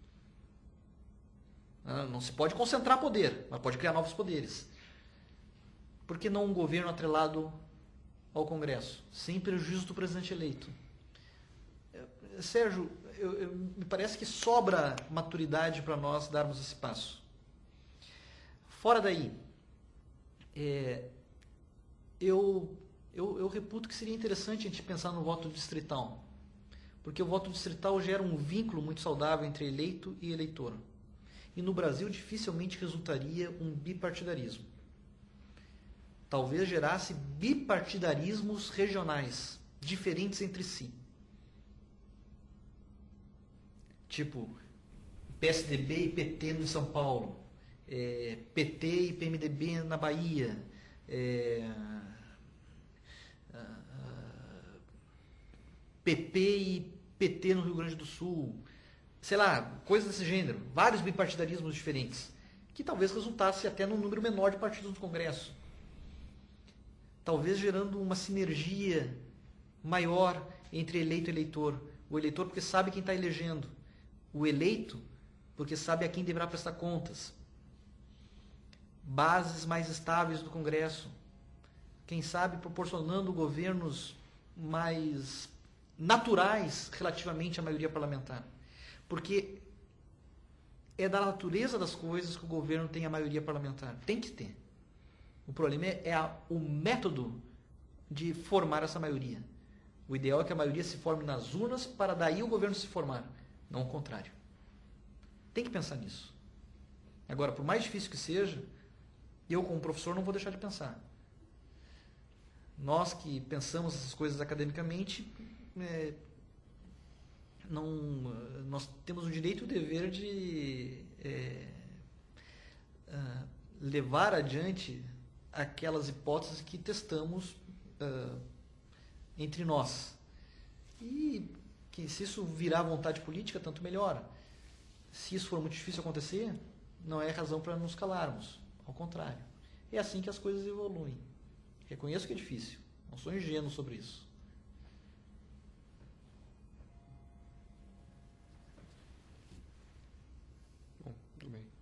Não se pode concentrar poder, mas pode criar novos poderes. Por que não um governo atrelado ao Congresso, sem prejuízo do presidente eleito? Sérgio, eu, eu, me parece que sobra maturidade para nós darmos esse passo. Fora daí, é, eu, eu, eu reputo que seria interessante a gente pensar no voto distrital, porque o voto distrital gera um vínculo muito saudável entre eleito e eleitor. E no Brasil dificilmente resultaria um bipartidarismo. Talvez gerasse bipartidarismos regionais, diferentes entre si. Tipo, P S D B e P T em São Paulo, é, P T e P M D B na Bahia, é, P P e P T no Rio Grande do Sul, sei lá, coisas desse gênero, vários bipartidarismos diferentes, que talvez resultasse até num número menor de partidos no Congresso. Talvez gerando uma sinergia maior entre eleito e eleitor. O eleitor porque sabe quem está elegendo. O eleito porque sabe a quem deverá prestar contas. Bases mais estáveis do Congresso. Quem sabe proporcionando governos mais naturais relativamente à maioria parlamentar. Porque é da natureza das coisas que o governo tem a maioria parlamentar. Tem que ter. O problema é a, o método de formar essa maioria. O ideal é que a maioria se forme nas urnas para daí o governo se formar, não o contrário. Tem que pensar nisso. Agora, por mais difícil que seja, eu como professor não vou deixar de pensar. Nós que pensamos essas coisas academicamente, é, não, nós temos o direito e o dever de é, uh, levar adiante aquelas hipóteses que testamos uh, entre nós. E que se isso virar vontade política, tanto melhor. Se isso for muito difícil acontecer, não é razão para nos calarmos. Ao contrário. É assim que as coisas evoluem. Reconheço que é difícil. Não sou ingênuo sobre isso. Bom, tudo bem.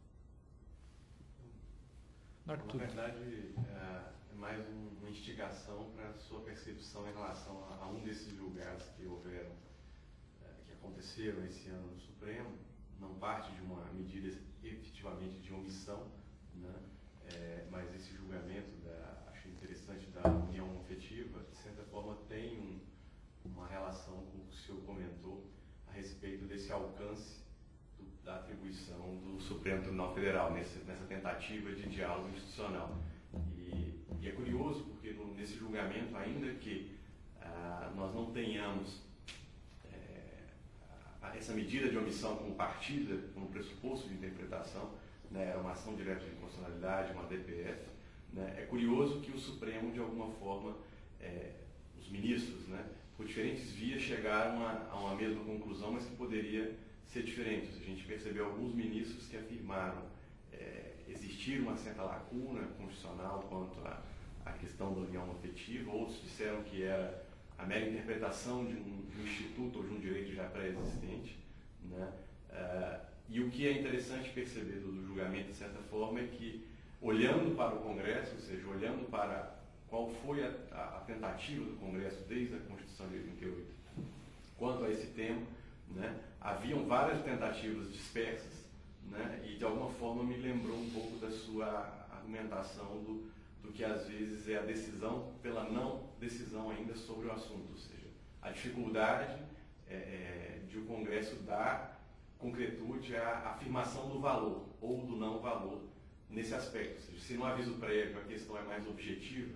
Na verdade, é mais uma instigação para a sua percepção em relação a, a um desses julgados que houveram, é, que aconteceram esse ano no Supremo, não parte de uma medida efetivamente de omissão, né? É, mas esse julgamento, da, acho interessante, da união afetiva, de certa forma tem um, uma relação com o que o senhor comentou a respeito desse alcance da atribuição do Supremo Tribunal Federal, nessa, nessa tentativa de diálogo institucional. E, e é curioso, porque no, nesse julgamento, ainda que ah, nós não tenhamos é, essa medida de omissão como partida, como pressuposto de interpretação, né, uma ação direta de inconstitucionalidade, uma D P F, né, é curioso que o Supremo, de alguma forma, é, os ministros, né, por diferentes vias, chegaram a, a uma mesma conclusão, mas que poderia ser diferente. A gente percebeu alguns ministros que afirmaram é, existir uma certa lacuna constitucional quanto à, à questão da união afetiva, outros disseram que era a mera interpretação de um, de um instituto ou de um direito já pré-existente, né? Uh, e o que é interessante perceber do julgamento, de certa forma, é que, olhando para o Congresso, ou seja, olhando para qual foi a, a, a tentativa do Congresso desde a Constituição de oitenta e oito, quanto a esse tema, né, haviam várias tentativas dispersas, né, e de alguma forma me lembrou um pouco da sua argumentação do, do que às vezes é a decisão pela não decisão ainda sobre o assunto, ou seja, a dificuldade é, é, de o Congresso dar concretude à afirmação do valor ou do não valor nesse aspecto. Ou seja, se no aviso prévio a questão é mais objetiva,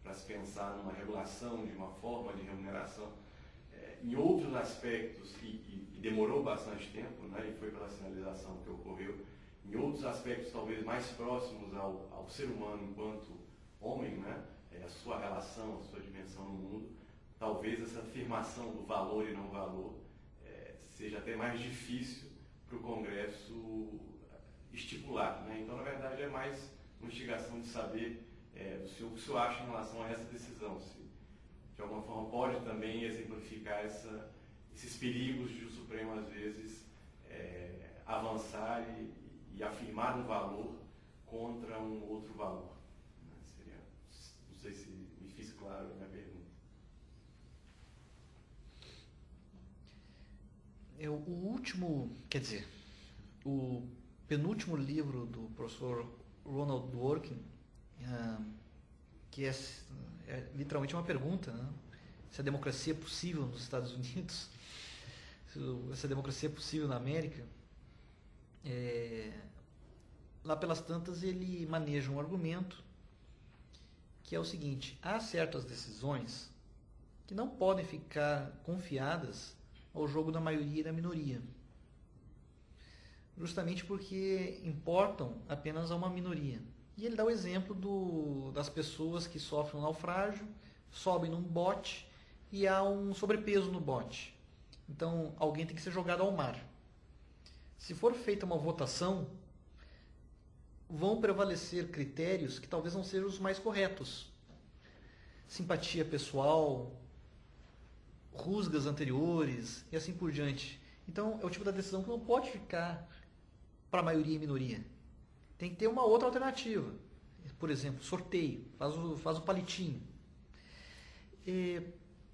para se pensar numa regulação de uma forma de remuneração. É, em outros aspectos, e, e, e demorou bastante tempo, né, e foi pela sinalização que ocorreu, em outros aspectos talvez mais próximos ao, ao ser humano enquanto homem, né, é, a sua relação, a sua dimensão no mundo, talvez essa afirmação do valor e não valor é, seja até mais difícil para o Congresso estipular, né? Então, na verdade, é mais uma instigação de saber é, do senhor, o que o senhor acha em relação a essa decisão, se de alguma forma pode também exemplificar essa, esses perigos de o Supremo, às vezes, é, avançar e, e afirmar um valor contra um outro valor. Né? Seria, não sei se me fiz claro a minha pergunta. É, o último, quer dizer, o penúltimo livro do professor Ronald Dworkin, uh, que é, é literalmente uma pergunta, né? Se a democracia é possível nos Estados Unidos, se a democracia é possível na América, é, lá pelas tantas ele maneja um argumento que é o seguinte: há certas decisões que não podem ficar confiadas ao jogo da maioria e da minoria, justamente porque importam apenas a uma minoria. E ele dá o exemplo do, das pessoas que sofrem um naufrágio, sobem num bote e há um sobrepeso no bote. Então, alguém tem que ser jogado ao mar. Se for feita uma votação, vão prevalecer critérios que talvez não sejam os mais corretos. Simpatia pessoal, rusgas anteriores e assim por diante. Então, é o tipo da decisão que não pode ficar para a maioria e minoria. Tem que ter uma outra alternativa. Por exemplo, sorteio, faz o, faz o palitinho. E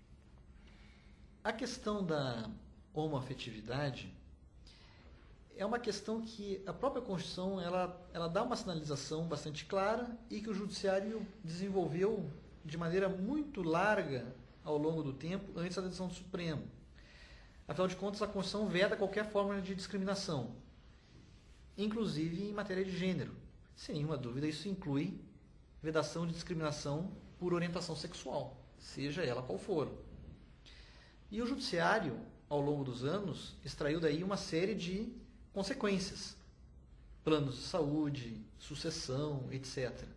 a questão da homoafetividade é uma questão que a própria Constituição ela, ela dá uma sinalização bastante clara e que o Judiciário desenvolveu de maneira muito larga ao longo do tempo, antes da decisão do Supremo. Afinal de contas, a Constituição veda qualquer forma de discriminação, inclusive em matéria de gênero. Sem nenhuma dúvida, isso inclui vedação de discriminação por orientação sexual, seja ela qual for. E o Judiciário, ao longo dos anos, extraiu daí uma série de consequências. Planos de saúde, sucessão, etcétera.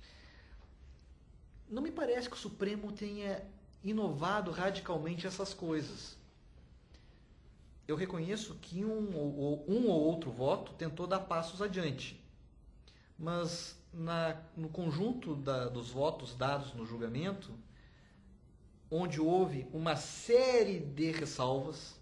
Não me parece que o Supremo tenha inovado radicalmente essas coisas. Eu reconheço que um ou, um ou outro voto tentou dar passos adiante, mas na, no conjunto da, dos votos dados no julgamento, onde houve uma série de ressalvas,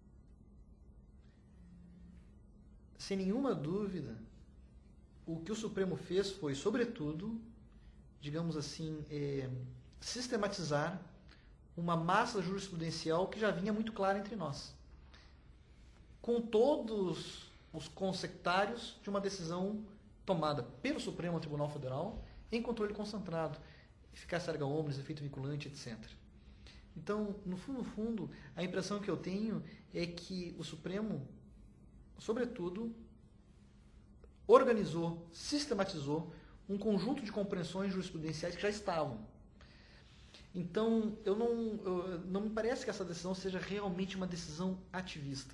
sem nenhuma dúvida, o que o Supremo fez foi, sobretudo, digamos assim, é, sistematizar uma massa jurisprudencial que já vinha muito clara entre nós, com todos os consectários de uma decisão tomada pelo Supremo Tribunal Federal em controle concentrado, eficácia erga omnes, efeito vinculante, etcétera. Então, no fundo, no fundo, a impressão que eu tenho é que o Supremo, sobretudo, organizou, sistematizou um conjunto de compreensões jurisprudenciais que já estavam. Então, eu não, eu, não me parece que essa decisão seja realmente uma decisão ativista.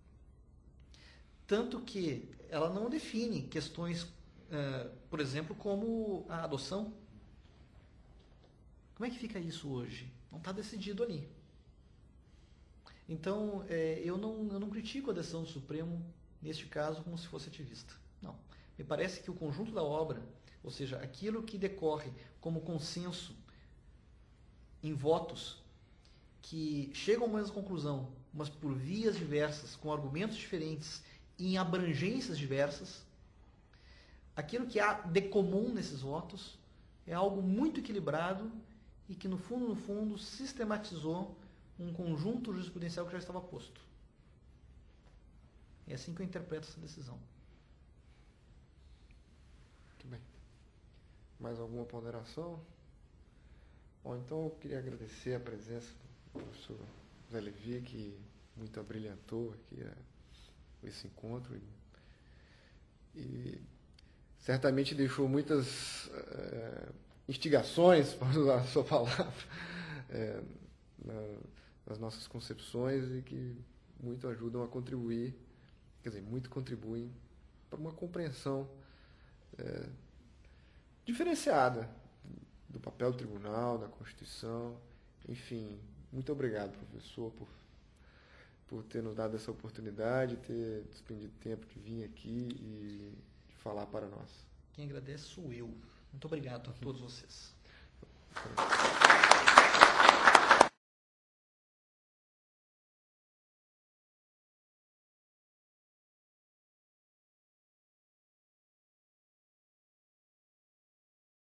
Tanto que ela não define questões, uh, por exemplo, como a adoção. Como é que fica isso hoje? Não está decidido ali. Então, é, eu, não, eu não critico a decisão do Supremo, neste caso, como se fosse ativista. Não. Me parece que o conjunto da obra, ou seja, aquilo que decorre como consenso em votos que chegam à mesma conclusão, mas por vias diversas, com argumentos diferentes e em abrangências diversas, aquilo que há de comum nesses votos é algo muito equilibrado e que, no fundo, no fundo, sistematizou um conjunto jurisprudencial que já estava posto. É assim que eu interpreto essa decisão. Muito bem. Mais alguma ponderação? Bom, então eu queria agradecer a presença do professor Zé Levi, que muito abrilhantou aqui a, esse encontro e, e certamente deixou muitas é, instigações, para usar a sua palavra, é, na, nas nossas concepções e que muito ajudam a contribuir, quer dizer, muito contribuem para uma compreensão é, diferenciada do papel do tribunal, da Constituição, enfim. Muito obrigado, professor, por, por ter nos dado essa oportunidade, ter despendido tempo de vir aqui e de falar para nós. Quem agradece sou eu. Muito obrigado a todos vocês.